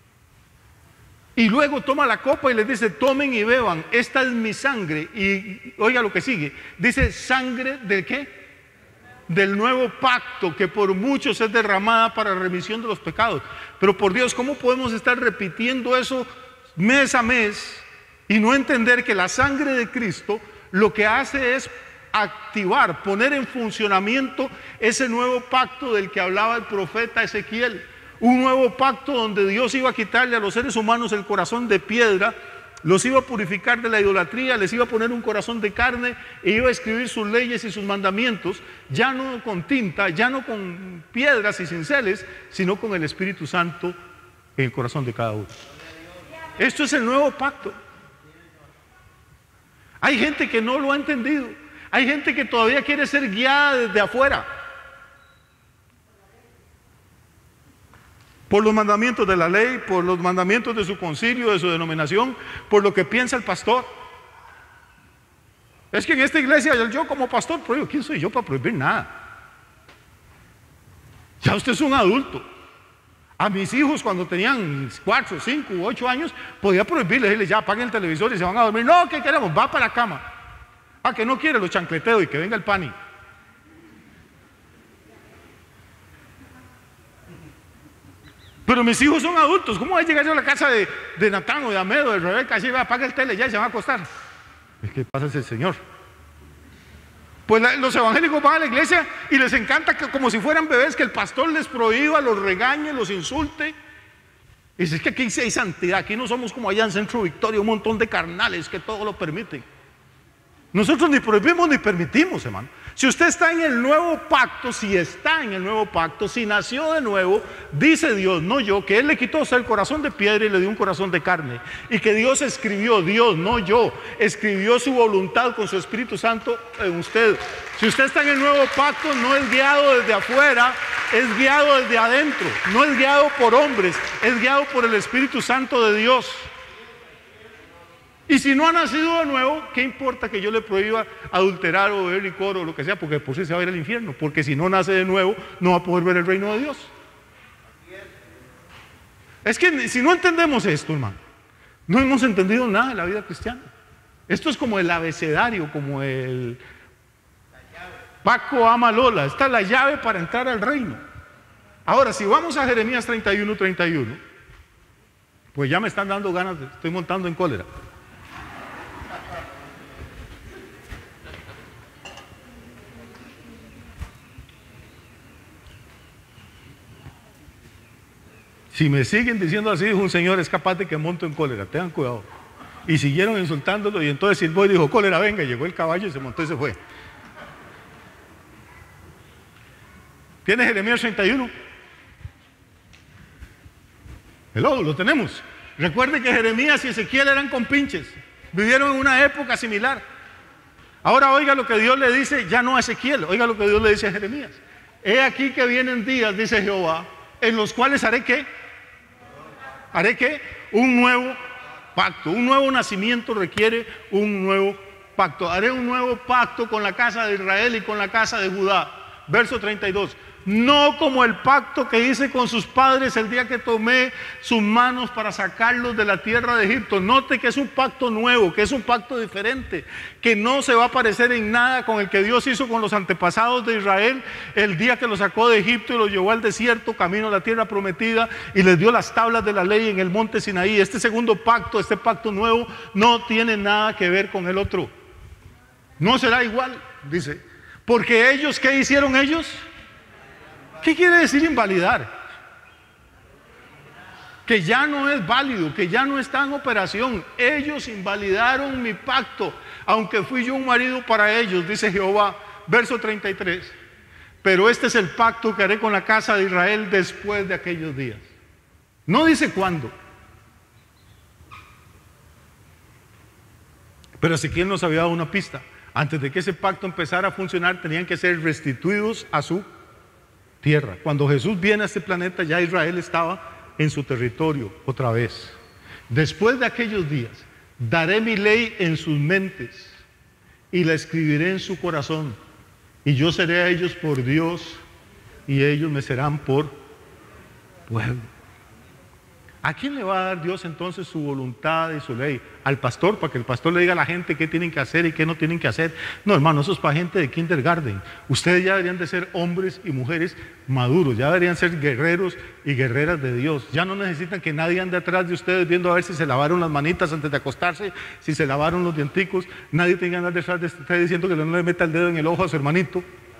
Y luego toma la copa y les dice: tomen y beban, esta es mi sangre. Y oiga lo que sigue, dice: sangre ¿de qué? Del nuevo pacto, que por muchos es derramada para remisión de los pecados. Pero por Dios, ¿cómo podemos estar repitiendo eso mes a mes y no entender que la sangre de Cristo lo que hace es activar, poner en funcionamiento ese nuevo pacto del que hablaba el profeta Ezequiel? Un nuevo pacto donde Dios iba a quitarle a los seres humanos el corazón de piedra, los iba a purificar de la idolatría, les iba a poner un corazón de carne e iba a escribir sus leyes y sus mandamientos, ya no con tinta, ya no con piedras y cinceles, sino con el Espíritu Santo en el corazón de cada uno. Esto es el nuevo pacto. Hay gente que no lo ha entendido. Hay gente que todavía quiere ser guiada desde afuera por los mandamientos de la ley, por los mandamientos de su concilio, de su denominación, por lo que piensa el pastor. Es que en esta iglesia yo como pastor prohíbo. ¿Quién soy yo para prohibir nada? Ya usted es un adulto. A mis hijos, cuando tenían 4, 5, 8 años, podía prohibirles, decirles: ya apaguen el televisor y se van a dormir. No, ¿qué queremos? Va para la cama. Ah, que no quiere, los chancleteo y que venga el pani. Pero mis hijos son adultos. ¿Cómo voy a llegar yo a la casa de Natán o de Amedo o de Rebeca? Así va, apaga el tele ya y se van a acostar. ¿Qué pasa es el Señor? Pues los evangélicos van a la iglesia y les encanta que, como si fueran bebés, que el pastor les prohíba, los regañe, los insulte. Y dice: es que aquí sí hay santidad, aquí no somos como allá en Centro Victoria, un montón de carnales que todo lo permiten. Nosotros ni prohibimos ni permitimos, hermano. Si usted está en el nuevo pacto, si está en el nuevo pacto, si nació de nuevo, dice Dios, no yo, que Él le quitó el corazón de piedra y le dio un corazón de carne. Y que Dios escribió, Dios, no yo, escribió su voluntad con su Espíritu Santo en usted. Si usted está en el nuevo pacto, no es guiado desde afuera, es guiado desde adentro. No es guiado por hombres, es guiado por el Espíritu Santo de Dios. Y si no ha nacido de nuevo, ¿qué importa que yo le prohíba adulterar o beber licor o lo que sea? Porque por sí se va a ir al infierno. Porque si no nace de nuevo, no va a poder ver el reino de Dios. Es que si no entendemos esto, hermano, no hemos entendido nada de la vida cristiana. Esto es como el abecedario, como el Paco ama Lola. Esta es la llave para entrar al reino. Ahora, si vamos a Jeremías 31, pues ya me están dando ganas, estoy montando en cólera. Si me siguen diciendo así, dijo un señor, es capaz de que monto en cólera, tengan cuidado. Y siguieron insultándolo y entonces Silvio dijo: cólera, venga, llegó el caballo y se montó y se fue. ¿Tienes Jeremías 31? Hello, lo tenemos. Recuerde que Jeremías y Ezequiel eran compinches, vivieron en una época similar. Ahora oiga lo que Dios le dice, ya no a Ezequiel, oiga lo que Dios le dice a Jeremías. He aquí que vienen días, dice Jehová, en los cuales haré ¿qué? ¿Haré qué? Un nuevo pacto. Un nuevo nacimiento requiere un nuevo pacto. Haré un nuevo pacto con la casa de Israel y con la casa de Judá. Verso 32. No como el pacto que hice con sus padres el día que tomé sus manos para sacarlos de la tierra de Egipto. Note que es un pacto nuevo, que es un pacto diferente, que no se va a parecer en nada con el que Dios hizo con los antepasados de Israel el día que los sacó de Egipto y los llevó al desierto, camino a la tierra prometida, y les dio las tablas de la ley en el monte Sinaí. Este segundo pacto, este pacto nuevo, no tiene nada que ver con el otro. No será igual, dice. Porque ellos, ¿qué hicieron ellos? ¿Qué quiere decir invalidar? que ya no es válido, que ya no está en operación. Ellos invalidaron mi pacto, aunque fui yo un marido para ellos, dice Jehová. Verso 33. Pero este es el pacto que haré con la casa de Israel después de aquellos días. No dice cuándo. Pero Ezequiel nos había dado una pista. Antes de que ese pacto empezara a funcionar, tenían que ser restituidos a su tierra. Cuando Jesús viene a este planeta, ya Israel estaba en su territorio otra vez. Después de aquellos días, daré mi ley en sus mentes y la escribiré en su corazón. Y yo seré a ellos por Dios y ellos me serán por pueblo. ¿A quién le va a dar Dios entonces su voluntad y su ley? Al pastor, para que el pastor le diga a la gente qué tienen que hacer y qué no tienen que hacer. No, hermano, eso es para gente de kindergarten. Ustedes ya deberían de ser hombres y mujeres maduros, ya deberían ser guerreros y guerreras de Dios. Ya no necesitan que nadie ande atrás de ustedes viendo a ver si se lavaron las manitas antes de acostarse, si se lavaron los dienticos. Nadie tiene que andar detrás de usted diciendo que no le meta el dedo en el ojo a su hermanito.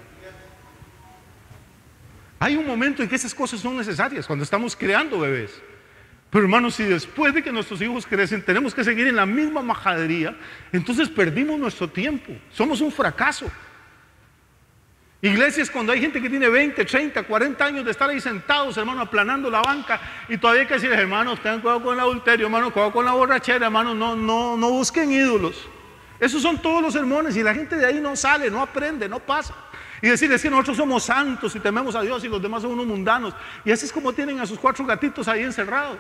Hay un momento en que esas cosas son necesarias, cuando estamos creando bebés. Pero hermanos, si después de que nuestros hijos crecen tenemos que seguir en la misma majadería, entonces perdimos nuestro tiempo, somos un fracaso. Iglesias cuando hay gente que tiene 20, 30, 40 años de estar ahí sentados, hermano, aplanando la banca, y todavía hay que decirles, hermanos, tengan cuidado con el adulterio, hermano, cuidado con la borrachera, hermano, no busquen ídolos. Esos son todos los sermones y la gente de ahí no sale, no aprende, no pasa. Y decirles que nosotros somos santos y tememos a Dios y los demás son unos mundanos. Y así es como tienen a sus 4 gatitos ahí encerrados.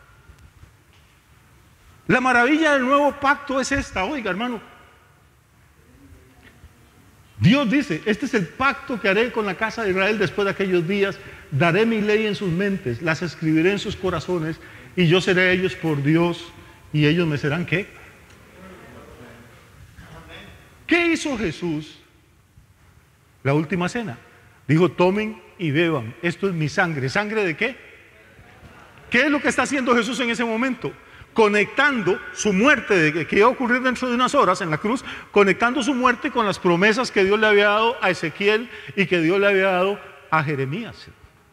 La maravilla del nuevo pacto es esta, oiga hermano. Dios dice, este es el pacto que haré con la casa de Israel después de aquellos días. Daré mi ley en sus mentes, las escribiré en sus corazones y yo seré a ellos por Dios y ellos me serán ¿qué? ¿Qué hizo Jesús la última cena? Dijo, tomen y beban, esto es mi sangre. ¿Sangre de qué? ¿Qué es lo que está haciendo Jesús en ese momento? Conectando su muerte, que iba a ocurrir dentro de unas horas en la cruz, conectando su muerte con las promesas que Dios le había dado a Ezequiel y que Dios le había dado a Jeremías.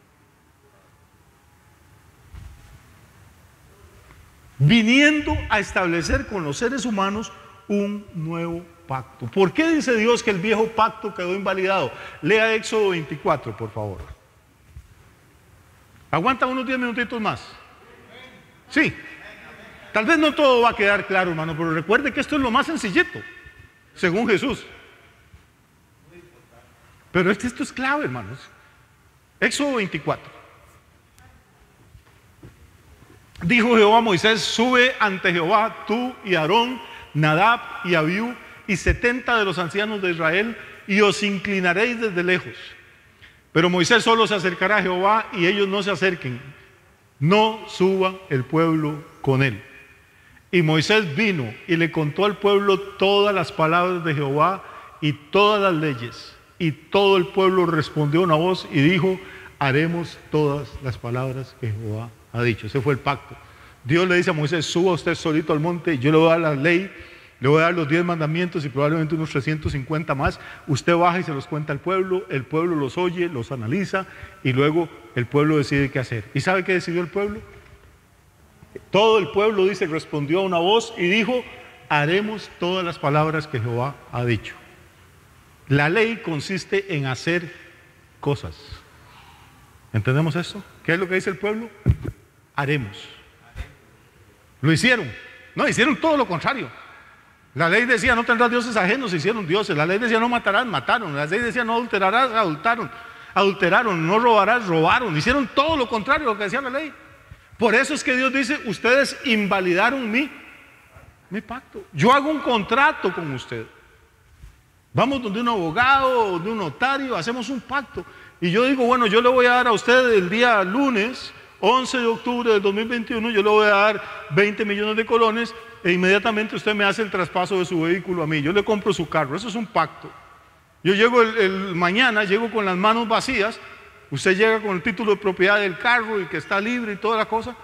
Viniendo a establecer con los seres humanos un nuevo pacto. ¿Por qué dice Dios que el viejo pacto quedó invalidado? Lea Éxodo 24, por favor. Aguanta unos 10 minutitos más. Sí. Tal vez no todo va a quedar claro, hermano, pero recuerde que esto es lo más sencillito, según Jesús. Pero esto es clave, hermanos. Éxodo 24. Dijo Jehová a Moisés, sube ante Jehová tú y Aarón, Nadab y Abiú y 70 de los ancianos de Israel y os inclinaréis desde lejos. Pero Moisés solo se acercará a Jehová y ellos no se acerquen. No suba el pueblo con él. Y Moisés vino y le contó al pueblo todas las palabras de Jehová y todas las leyes. Y todo el pueblo respondió a una voz y dijo, haremos todas las palabras que Jehová ha dicho. Ese fue el pacto. Dios le dice a Moisés, suba usted solito al monte, yo le voy a dar la ley, le voy a dar los 10 mandamientos y probablemente unos 350 más. Usted baja y se los cuenta al pueblo, el pueblo los oye, los analiza y luego el pueblo decide qué hacer. ¿Y sabe qué decidió el pueblo? Todo el pueblo, dice, respondió a una voz y dijo, haremos todas las palabras que Jehová ha dicho. La ley consiste en hacer cosas. ¿Entendemos esto? ¿Qué es lo que dice el pueblo? Haremos. Lo hicieron. No, hicieron todo lo contrario. La ley decía no tendrás dioses ajenos, hicieron dioses. La ley decía no matarás, mataron. La ley decía no adulterarás, adulteraron. No robarás, robaron. Hicieron todo lo contrario a lo que decía la ley. Por eso es que Dios dice, ustedes invalidaron mi pacto. Yo hago un contrato con usted. Vamos donde un abogado, de un notario, hacemos un pacto. Y yo digo, bueno, yo le voy a dar a usted el día lunes, 11 de octubre del 2021, yo le voy a dar 20 millones de colones e inmediatamente usted me hace el traspaso de su vehículo a mí. Yo le compro su carro, eso es un pacto. Yo llego el mañana, llego con las manos vacías. Usted llega con el título de propiedad del carro y que está libre y toda la cosa.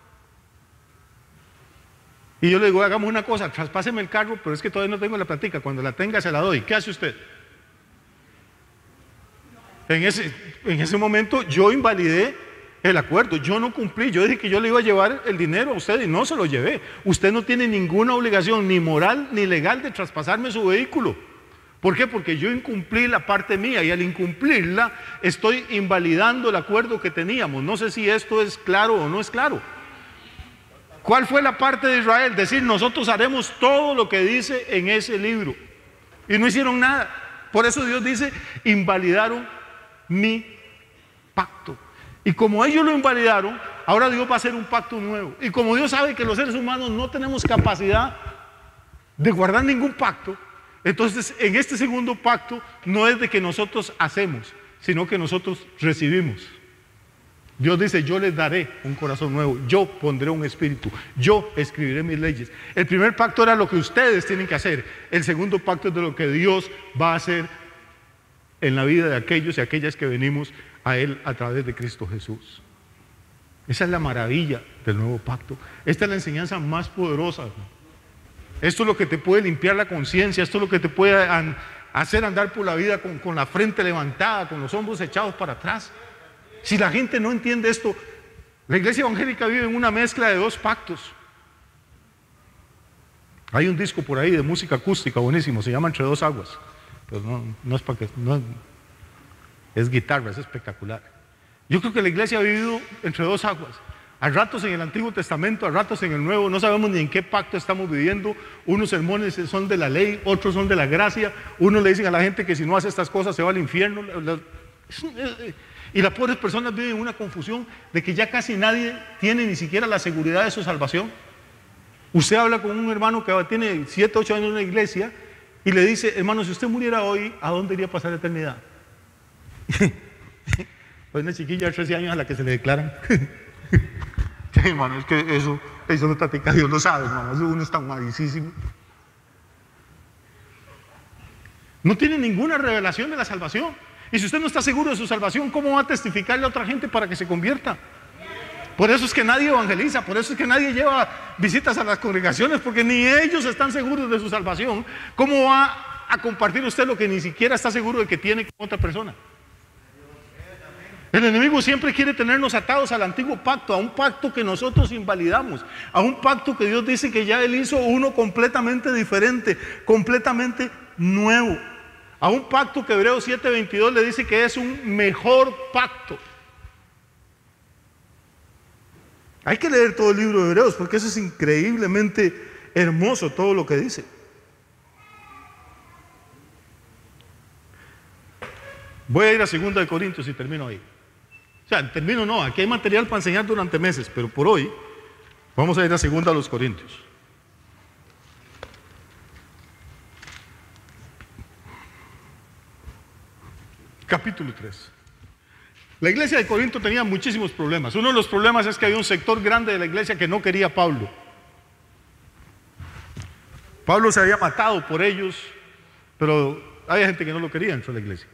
Y yo le digo, hagamos una cosa, traspáseme el carro, pero es que todavía no tengo la platica. Cuando la tenga se la doy. ¿Qué hace usted? En ese momento yo invalidé el acuerdo. Yo no cumplí, yo dije que yo le iba a llevar el dinero a usted y no se lo llevé. Usted no tiene ninguna obligación, ni moral ni legal, de traspasarme su vehículo. ¿Por qué? Porque yo incumplí la parte mía y al incumplirla estoy invalidando el acuerdo que teníamos. No sé si esto es claro o no es claro. ¿Cuál fue la parte de Israel? Decir, nosotros haremos todo lo que dice en ese libro. Y no hicieron nada. Por eso Dios dice, invalidaron mi pacto. Y como ellos lo invalidaron, ahora Dios va a hacer un pacto nuevo. Y como Dios sabe que los seres humanos no tenemos capacidad de guardar ningún pacto, entonces en este segundo pacto no es de que nosotros hacemos, sino que nosotros recibimos. Dios dice, yo les daré un corazón nuevo, yo pondré un espíritu, yo escribiré mis leyes. El primer pacto era lo que ustedes tienen que hacer. El segundo pacto es de lo que Dios va a hacer en la vida de aquellos y aquellas que venimos a Él a través de Cristo Jesús. Esa es la maravilla del nuevo pacto. Esta es la enseñanza más poderosa. Esto es lo que te puede limpiar la conciencia, esto es lo que te puede hacer andar por la vida con la frente levantada, con los hombros echados para atrás. Si la gente no entiende esto, la iglesia evangélica vive en una mezcla de dos pactos. Hay un disco por ahí de música acústica buenísimo, se llama Entre Dos Aguas. Pero no es para que, no, es guitarra, es espectacular. Yo creo que la iglesia ha vivido entre dos aguas. A ratos en el Antiguo Testamento, a ratos en el Nuevo, no sabemos ni en qué pacto estamos viviendo. Unos sermones son de la ley, otros son de la gracia. Unos le dicen a la gente que si no hace estas cosas se va al infierno. Y las pobres personas viven en una confusión de que ya casi nadie tiene ni siquiera la seguridad de su salvación. Usted habla con un hermano que tiene 7, 8 años en una iglesia y le dice, hermano, si usted muriera hoy, ¿a dónde iría a pasar la eternidad? Pues una chiquilla de 13 años a la que se le declaran. Sí, hermano, es que eso no platica, Dios lo sabe, hermano, eso uno está malísimo. No tiene ninguna revelación de la salvación. Y si usted no está seguro de su salvación, ¿cómo va a testificarle a otra gente para que se convierta? Por eso es que nadie evangeliza, por eso es que nadie lleva visitas a las congregaciones, porque ni ellos están seguros de su salvación. ¿Cómo va a compartir usted lo que ni siquiera está seguro de que tiene con otra persona? El enemigo siempre quiere tenernos atados al antiguo pacto, a un pacto que nosotros invalidamos, a un pacto que Dios dice que ya Él hizo uno completamente diferente, completamente nuevo. A un pacto que Hebreos 7:22 le dice que es un mejor pacto. Hay que leer todo el libro de Hebreos porque eso es increíblemente hermoso todo lo que dice. Voy a ir a 2 Corintios y termino ahí. O sea, termino no, aquí hay material para enseñar durante meses, pero por hoy vamos a ir a 2 Corintios. Capítulo 3. La iglesia de Corinto tenía muchísimos problemas. Uno de los problemas es que había un sector grande de la iglesia que no quería a Pablo. Pablo se había matado por ellos, pero había gente que no lo quería dentro de la iglesia.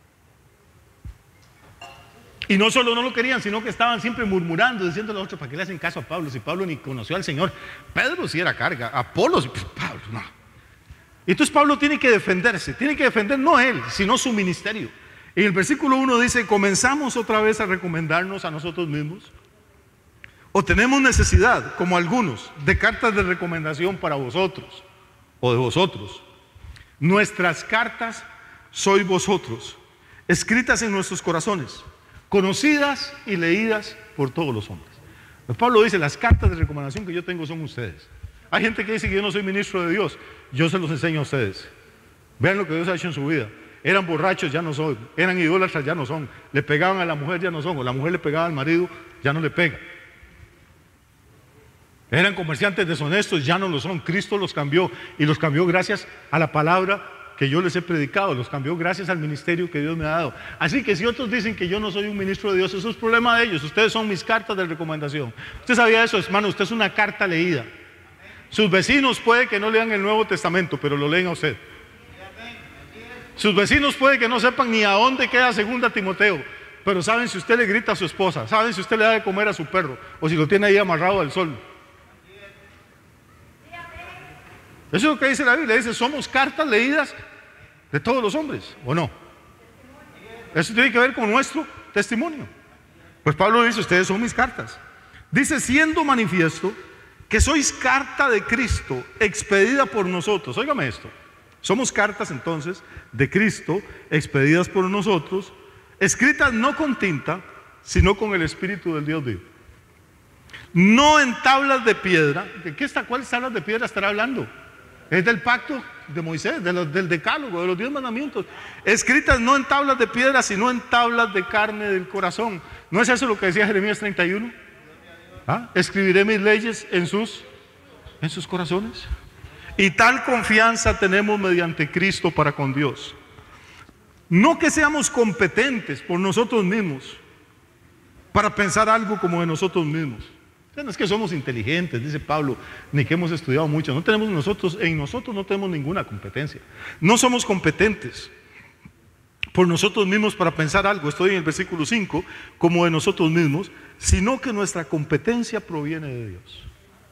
Y no solo no lo querían, sino que estaban siempre murmurando, diciendo a los otros, ¿para qué le hacen caso a Pablo? Si Pablo ni conoció al Señor. Pedro sí era carga, Apolos, pues Pablo no. Entonces Pablo tiene que defenderse, tiene que defender no él, sino su ministerio. En el versículo 1 dice, ¿comenzamos otra vez a recomendarnos a nosotros mismos? ¿O tenemos necesidad, como algunos, de cartas de recomendación para vosotros o de vosotros? Nuestras cartas sois vosotros, escritas en nuestros corazones, conocidas y leídas por todos los hombres. Pablo dice, las cartas de recomendación que yo tengo son ustedes. Hay gente que dice que yo no soy ministro de Dios, yo se los enseño a ustedes. Vean lo que Dios ha hecho en su vida. Eran borrachos, ya no son. Eran idólatras, ya no son. Le pegaban a la mujer, ya no son. O la mujer le pegaba al marido, ya no le pega. Eran comerciantes deshonestos, ya no lo son. Cristo los cambió y los cambió gracias a la palabra que yo les he predicado, los cambió gracias al ministerio que Dios me ha dado. Así que si otros dicen que yo no soy un ministro de Dios, eso es problema de ellos. Ustedes son mis cartas de recomendación. Usted sabía eso, hermano, usted es una carta leída. Sus vecinos puede que no lean el Nuevo Testamento, pero lo leen a usted. Sus vecinos puede que no sepan ni a dónde queda 2 Timoteo, pero saben si usted le grita a su esposa, saben si usted le da de comer a su perro, o si lo tiene ahí amarrado al sol. Eso es lo que dice la Biblia, dice, somos cartas leídas de todos los hombres, ¿o no? Eso tiene que ver con nuestro testimonio. Pues Pablo dice, ustedes son mis cartas. Dice, siendo manifiesto que sois carta de Cristo, expedida por nosotros. Óigame esto. Somos cartas entonces de Cristo, expedidas por nosotros, escritas no con tinta, sino con el Espíritu del Dios vivo. No en tablas de piedra. ¿De qué está? ¿Cuáles tablas de piedra estará hablando? Es del pacto de Moisés, del decálogo, de los 10 mandamientos. Escritas no en tablas de piedra, sino en tablas de carne del corazón. ¿No es eso lo que decía Jeremías 31? ¿Ah? Escribiré mis leyes en sus corazones. Y tal confianza tenemos mediante Cristo para con Dios. No que seamos competentes por nosotros mismos para pensar algo como de nosotros mismos. No es que somos inteligentes, dice Pablo, ni que hemos estudiado mucho. En nosotros no tenemos ninguna competencia. No somos competentes por nosotros mismos para pensar algo, estoy en el versículo 5, como de nosotros mismos, sino que nuestra competencia proviene de Dios.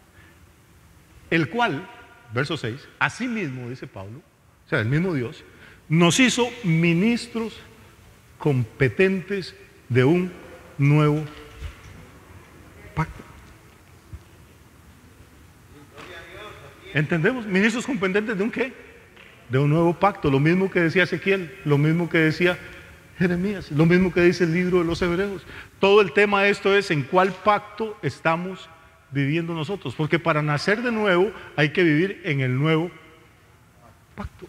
El cual, verso 6, asimismo, dice Pablo, o sea, el mismo Dios, nos hizo ministros competentes de un nuevo pacto. ¿Entendemos? Ministros competentes de un qué? De un nuevo pacto, lo mismo que decía Ezequiel, lo mismo que decía Jeremías, lo mismo que dice el libro de los Hebreos. Todo el tema de esto es en cuál pacto estamos viviendo nosotros, porque para nacer de nuevo hay que vivir en el nuevo pacto.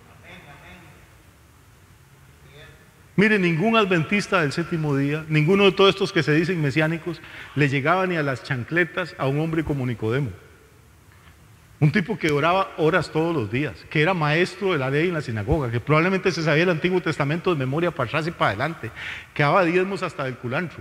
Mire, ningún adventista del séptimo día, ninguno de todos estos que se dicen mesiánicos, le llegaba ni a las chancletas a un hombre como Nicodemo. Un tipo que oraba horas todos los días, que era maestro de la ley en la sinagoga, que probablemente se sabía el Antiguo Testamento de memoria para atrás y para adelante, que daba diezmos hasta del culantro,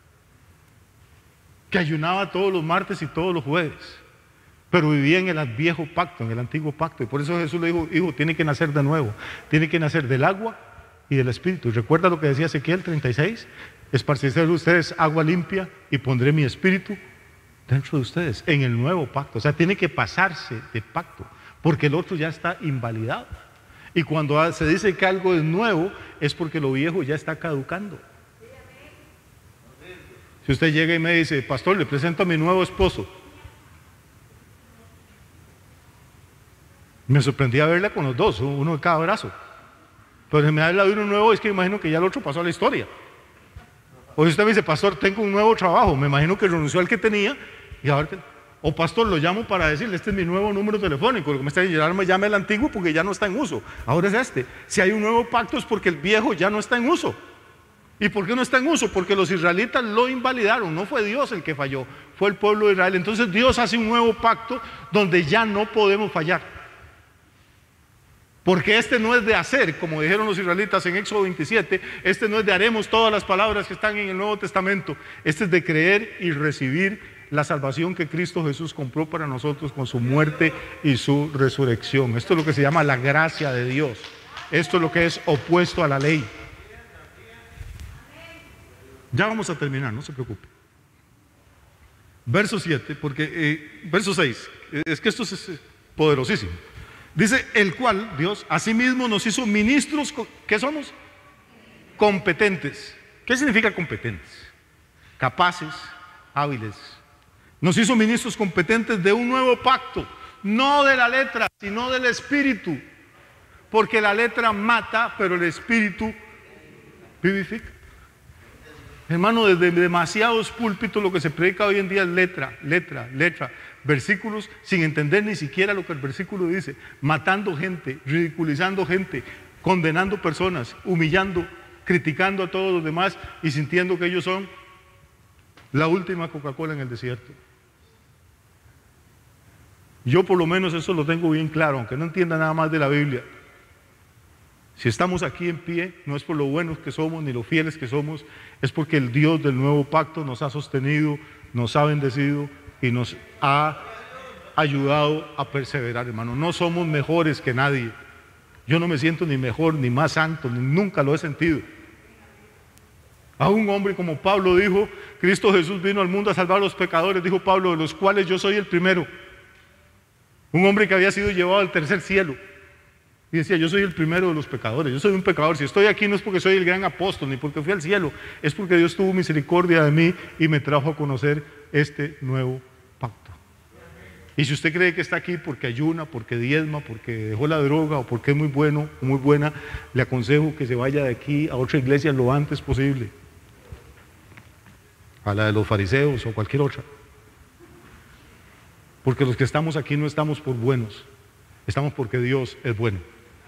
que ayunaba todos los martes y todos los jueves, pero vivía en el viejo pacto, en el antiguo pacto. Y por eso Jesús le dijo, hijo, tiene que nacer de nuevo, tiene que nacer del agua y del Espíritu. ¿Recuerda lo que decía Ezequiel 36? Esparciré ustedes agua limpia y pondré mi Espíritu dentro de ustedes, en el nuevo pacto. O sea, tiene que pasarse de pacto, porque el otro ya está invalidado. Y cuando se dice que algo es nuevo, es porque lo viejo ya está caducando. Si usted llega y me dice, pastor, le presento a mi nuevo esposo, me sorprendía verla con los dos, uno de cada brazo. Pero si me da el lado de uno nuevo, es que imagino que ya el otro pasó a la historia. O si usted me dice, pastor, tengo un nuevo trabajo, me imagino que renunció al que tenía y ahora o pastor, lo llamo para decirle, este es mi nuevo número telefónico, lo que me está diciendo, me llame el antiguo porque ya no está en uso, ahora es este. Si hay un nuevo pacto es porque el viejo ya no está en uso. ¿Y por qué no está en uso? Porque los israelitas lo invalidaron, no fue Dios el que falló, fue el pueblo de Israel. Entonces Dios hace un nuevo pacto donde ya no podemos fallar. Porque este no es de hacer, como dijeron los israelitas en Éxodo 27, este no es de haremos todas las palabras que están en el Nuevo Testamento, este es de creer y recibir la salvación que Cristo Jesús compró para nosotros con su muerte y su resurrección. Esto es lo que se llama la gracia de Dios, esto es lo que es opuesto a la ley. Ya vamos a terminar, no se preocupe. Verso 7, verso 6, es que esto es poderosísimo. Dice, el cual, Dios, asimismo nos hizo ministros, ¿qué somos? Competentes. ¿Qué significa competentes? Capaces, hábiles. Nos hizo ministros competentes de un nuevo pacto, no de la letra, sino del Espíritu. Porque la letra mata, pero el Espíritu vivifica. Hermano, desde demasiados púlpitos lo que se predica hoy en día es letra, letra, letra. Versículos sin entender ni siquiera lo que el versículo dice, matando gente, ridiculizando gente, condenando personas, humillando, criticando a todos los demás y sintiendo que ellos son la última Coca-Cola en el desierto. Yo por lo menos eso lo tengo bien claro, aunque no entienda nada más de la Biblia. Si estamos aquí en pie, no es por lo buenos que somos ni lo fieles que somos, es porque el Dios del nuevo pacto nos ha sostenido, nos ha bendecido y nos ha ayudado a perseverar, hermano. No somos mejores que nadie. Yo no me siento ni mejor, ni más santo, ni nunca lo he sentido. A un hombre como Pablo dijo, Cristo Jesús vino al mundo a salvar a los pecadores, dijo Pablo, de los cuales yo soy el primero. Un hombre que había sido llevado al tercer cielo. Y decía, yo soy el primero de los pecadores, yo soy un pecador. Si estoy aquí no es porque soy el gran apóstol, ni porque fui al cielo, es porque Dios tuvo misericordia de mí y me trajo a conocer este nuevo pacto. Y si usted cree que está aquí porque ayuna, porque diezma, porque dejó la droga o porque es muy bueno o muy buena, le aconsejo que se vaya de aquí a otra iglesia lo antes posible. A la de los fariseos o cualquier otra. Porque los que estamos aquí no estamos por buenos, estamos porque Dios es bueno.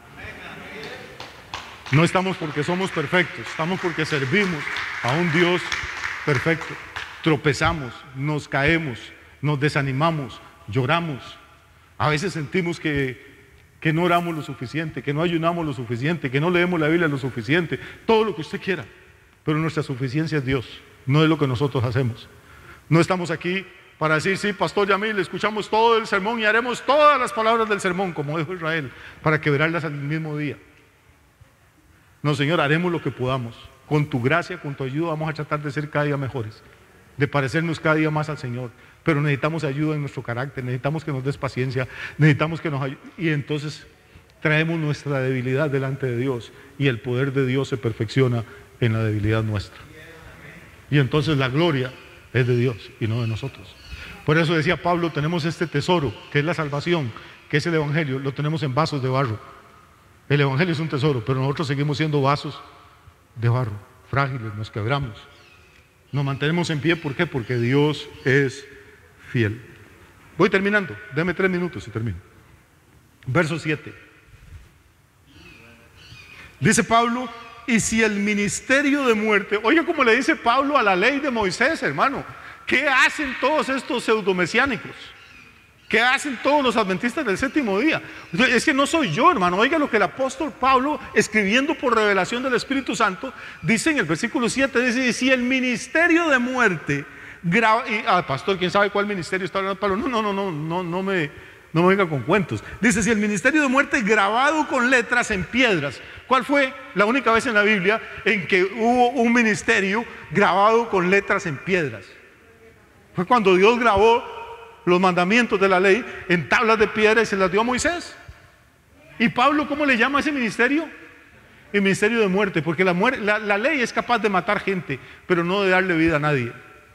No estamos porque somos perfectos, estamos porque servimos a un Dios perfecto. Tropezamos, nos caemos, nos desanimamos, lloramos. A veces sentimos que no oramos lo suficiente, que no ayunamos lo suficiente, que no leemos la Biblia lo suficiente, todo lo que usted quiera. Pero nuestra suficiencia es Dios, no es lo que nosotros hacemos. No estamos aquí para decir, sí, Pastor Yamil, escuchamos todo el sermón y haremos todas las palabras del sermón, como dijo Israel, para quebrarlas al mismo día. No, Señor, haremos lo que podamos. Con tu gracia, con tu ayuda, vamos a tratar de ser cada día mejores, de parecernos cada día más al Señor. Pero necesitamos ayuda en nuestro carácter, necesitamos que nos des paciencia, necesitamos que nos ayude. Y entonces traemos nuestra debilidad delante de Dios y el poder de Dios se perfecciona en la debilidad nuestra. Y entonces la gloria es de Dios y no de nosotros. Por eso decía Pablo, tenemos este tesoro, que es la salvación, que es el Evangelio, lo tenemos en vasos de barro. El Evangelio es un tesoro, pero nosotros seguimos siendo vasos de barro, frágiles, nos quebramos. Nos mantenemos en pie, ¿por qué? Porque Dios es fiel. Voy terminando, déme 3 minutos y termino. Verso 7. Dice Pablo, y si el ministerio de muerte, oiga como le dice Pablo a la ley de Moisés, hermano, ¿qué hacen todos estos pseudomesiánicos? ¿Qué hacen todos los adventistas del séptimo día? Es que no soy yo, hermano. Oiga lo que el apóstol Pablo, escribiendo por revelación del Espíritu Santo, dice en el versículo 7, dice, si el ministerio de muerte pastor, ¿quién sabe cuál ministerio está hablando Pablo? No me venga con cuentos. Dice, si el ministerio de muerte grabado con letras en piedras. ¿Cuál fue la única vez en la Biblia en que hubo un ministerio grabado con letras en piedras? Fue cuando Dios grabó los mandamientos de la ley en tablas de piedra y se las dio a Moisés. ¿Y Pablo cómo le llama a ese ministerio? El ministerio de muerte, porque la ley es capaz de matar gente, pero no de darle vida a nadie.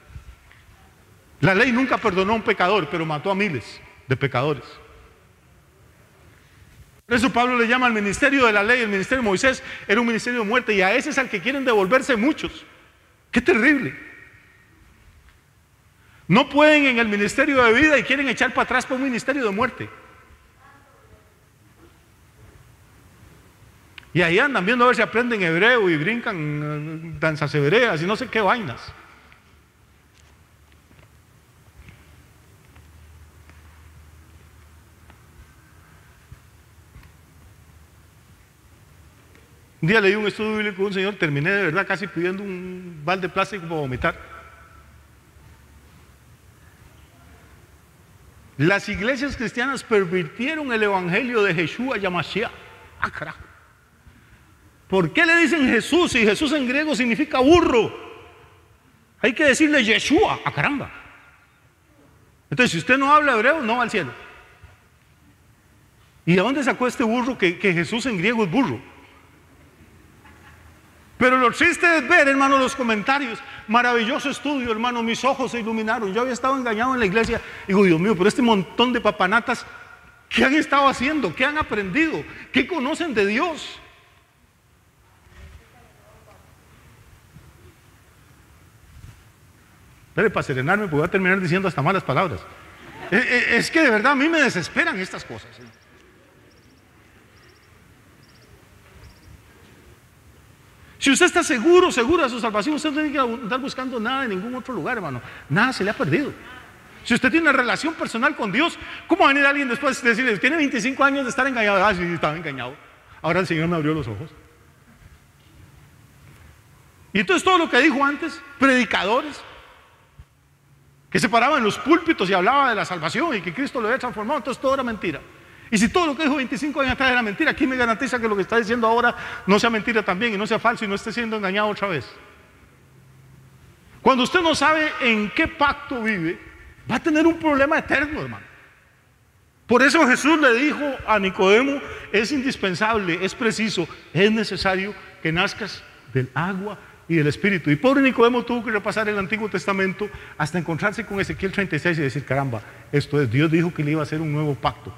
La ley nunca perdonó a un pecador, pero mató a miles de pecadores. Por eso Pablo le llama al ministerio de la ley, el ministerio de Moisés era un ministerio de muerte, y a ese es al que quieren devolverse muchos. ¡Qué terrible! No pueden en el ministerio de vida y quieren echar para atrás por un ministerio de muerte. Y ahí andan viendo a ver si aprenden hebreo y brincan danzas hebreas y no sé qué vainas. Un día leí un estudio bíblico de un señor, terminé de verdad casi pidiendo un balde de plástico para vomitar. Las iglesias cristianas pervirtieron el evangelio de Yeshua Yamashiach. Ah, carajo. ¿Por qué le dicen Jesús? Y Jesús en griego significa burro. Hay que decirle Yeshua. Ah, caramba. Entonces, si usted no habla hebreo, no va al cielo. ¿Y de dónde sacó este burro que Jesús en griego es burro? Pero lo triste es ver, hermano, los comentarios. Maravilloso estudio, hermano, mis ojos se iluminaron. Yo había estado engañado en la iglesia. Digo, Dios mío, pero este montón de papanatas, ¿qué han estado haciendo? ¿Qué han aprendido? ¿Qué conocen de Dios? Espere, para serenarme, porque voy a terminar diciendo hasta malas palabras. Es que de verdad a mí me desesperan estas cosas. Si usted está seguro de su salvación, usted no tiene que andar buscando nada en ningún otro lugar, hermano. Nada se le ha perdido. Si usted tiene una relación personal con Dios, ¿cómo va a venir alguien después de decirle, tiene 25 años de estar engañado? Ah, sí, estaba engañado. Ahora el Señor me abrió los ojos. Y entonces todo lo que dijo antes, predicadores, que se paraban en los púlpitos y hablaba de la salvación y que Cristo lo había transformado, entonces todo era mentira. Y si todo lo que dijo 25 años atrás era mentira, ¿quién me garantiza que lo que está diciendo ahora no sea mentira también y no sea falso y no esté siendo engañado otra vez? Cuando usted no sabe en qué pacto vive, va a tener un problema eterno, hermano. Por eso Jesús le dijo a Nicodemo, es indispensable, es preciso, es necesario que nazcas del agua y del Espíritu. Y pobre Nicodemo tuvo que repasar el Antiguo Testamento hasta encontrarse con Ezequiel 36 y decir, caramba, esto es, Dios dijo que le iba a hacer un nuevo pacto.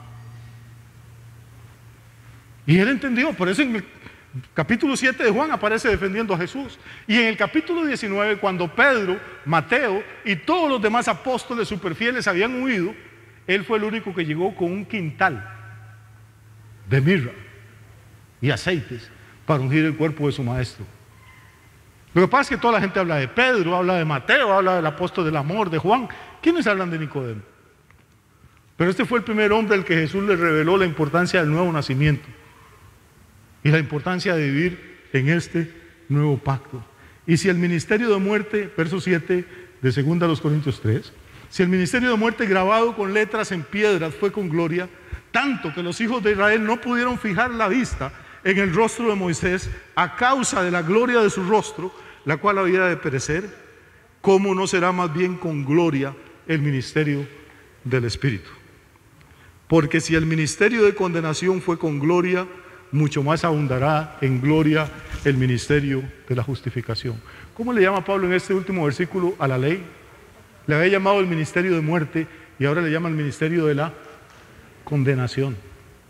Y él entendió, por eso en el capítulo 7 de Juan aparece defendiendo a Jesús. Y en el capítulo 19, cuando Pedro, Mateo y todos los demás apóstoles superfieles habían huido, él fue el único que llegó con un quintal de mirra y aceites para ungir el cuerpo de su maestro. Lo que pasa es que toda la gente habla de Pedro, habla de Mateo, habla del apóstol del amor, de Juan. ¿Quiénes hablan de Nicodemo? Pero este fue el primer hombre al que Jesús le reveló la importancia del nuevo nacimiento y la importancia de vivir en este nuevo pacto. Y si el ministerio de muerte, verso 7 de 2 Corintios 3, si el ministerio de muerte grabado con letras en piedras fue con gloria, tanto que los hijos de Israel no pudieron fijar la vista en el rostro de Moisés a causa de la gloria de su rostro, la cual había de perecer, ¿cómo no será más bien con gloria el ministerio del Espíritu? Porque si el ministerio de condenación fue con gloria, mucho más abundará en gloria el ministerio de la justificación. ¿Cómo le llama Pablo en este último versículo a la ley? Le había llamado el ministerio de muerte y ahora le llama el ministerio de la condenación.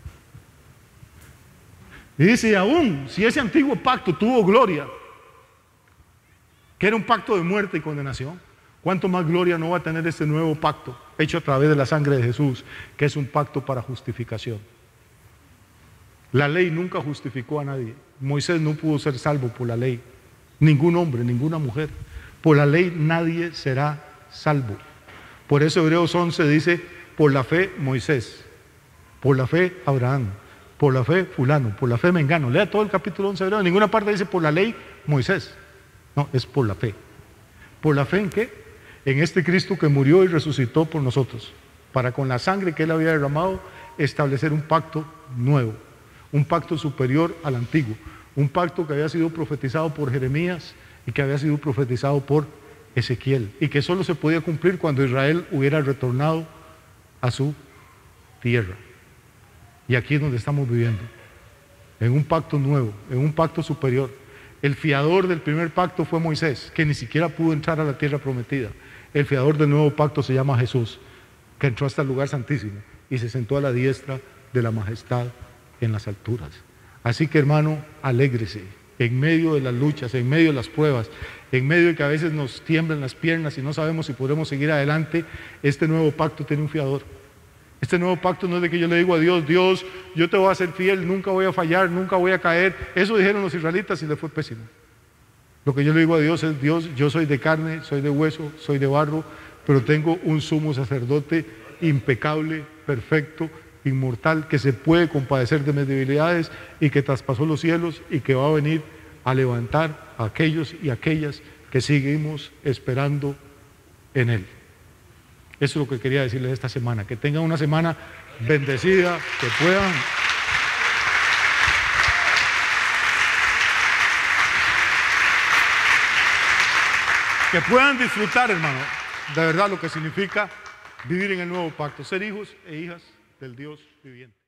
Y dice, aún si ese antiguo pacto tuvo gloria, que era un pacto de muerte y condenación, ¿cuánto más gloria no va a tener este nuevo pacto hecho a través de la sangre de Jesús, que es un pacto para justificación? La ley nunca justificó a nadie. Moisés no pudo ser salvo por la ley. Ningún hombre, ninguna mujer. Por la ley nadie será salvo. Por eso Hebreos 11 dice, por la fe Moisés, por la fe Abraham, por la fe fulano, por la fe mengano. Lea todo el capítulo 11 de Hebreos. En ninguna parte dice por la ley Moisés. No, es por la fe. ¿Por la fe en qué? En este Cristo que murió y resucitó por nosotros, para con la sangre que Él había derramado establecer un pacto nuevo, un pacto superior al antiguo, un pacto que había sido profetizado por Jeremías y que había sido profetizado por Ezequiel, y que solo se podía cumplir cuando Israel hubiera retornado a su tierra. Y aquí es donde estamos viviendo, en un pacto nuevo, en un pacto superior. El fiador del primer pacto fue Moisés, que ni siquiera pudo entrar a la tierra prometida. El fiador del nuevo pacto se llama Jesús, que entró hasta el lugar santísimo y se sentó a la diestra de la majestad en las alturas. Así que, hermano, alégrese en medio de las luchas, en medio de las pruebas, en medio de que a veces nos tiemblan las piernas y no sabemos si podremos seguir adelante. Este nuevo pacto tiene un fiador. Este nuevo pacto no es de que yo le digo a Dios, Dios, yo te voy a ser fiel, nunca voy a fallar, nunca voy a caer. Eso dijeron los israelitas y les fue pésimo. Lo que yo le digo a Dios es, Dios, yo soy de carne, soy de hueso, soy de barro, pero tengo un sumo sacerdote impecable, perfecto, inmortal, que se puede compadecer de mis debilidades y que traspasó los cielos y que va a venir a levantar a aquellos y aquellas que seguimos esperando en Él. Eso es lo que quería decirles esta semana, que tengan una semana bendecida, que puedan disfrutar, hermano, de verdad lo que significa vivir en el nuevo pacto, ser hijos e hijas del Dios viviente.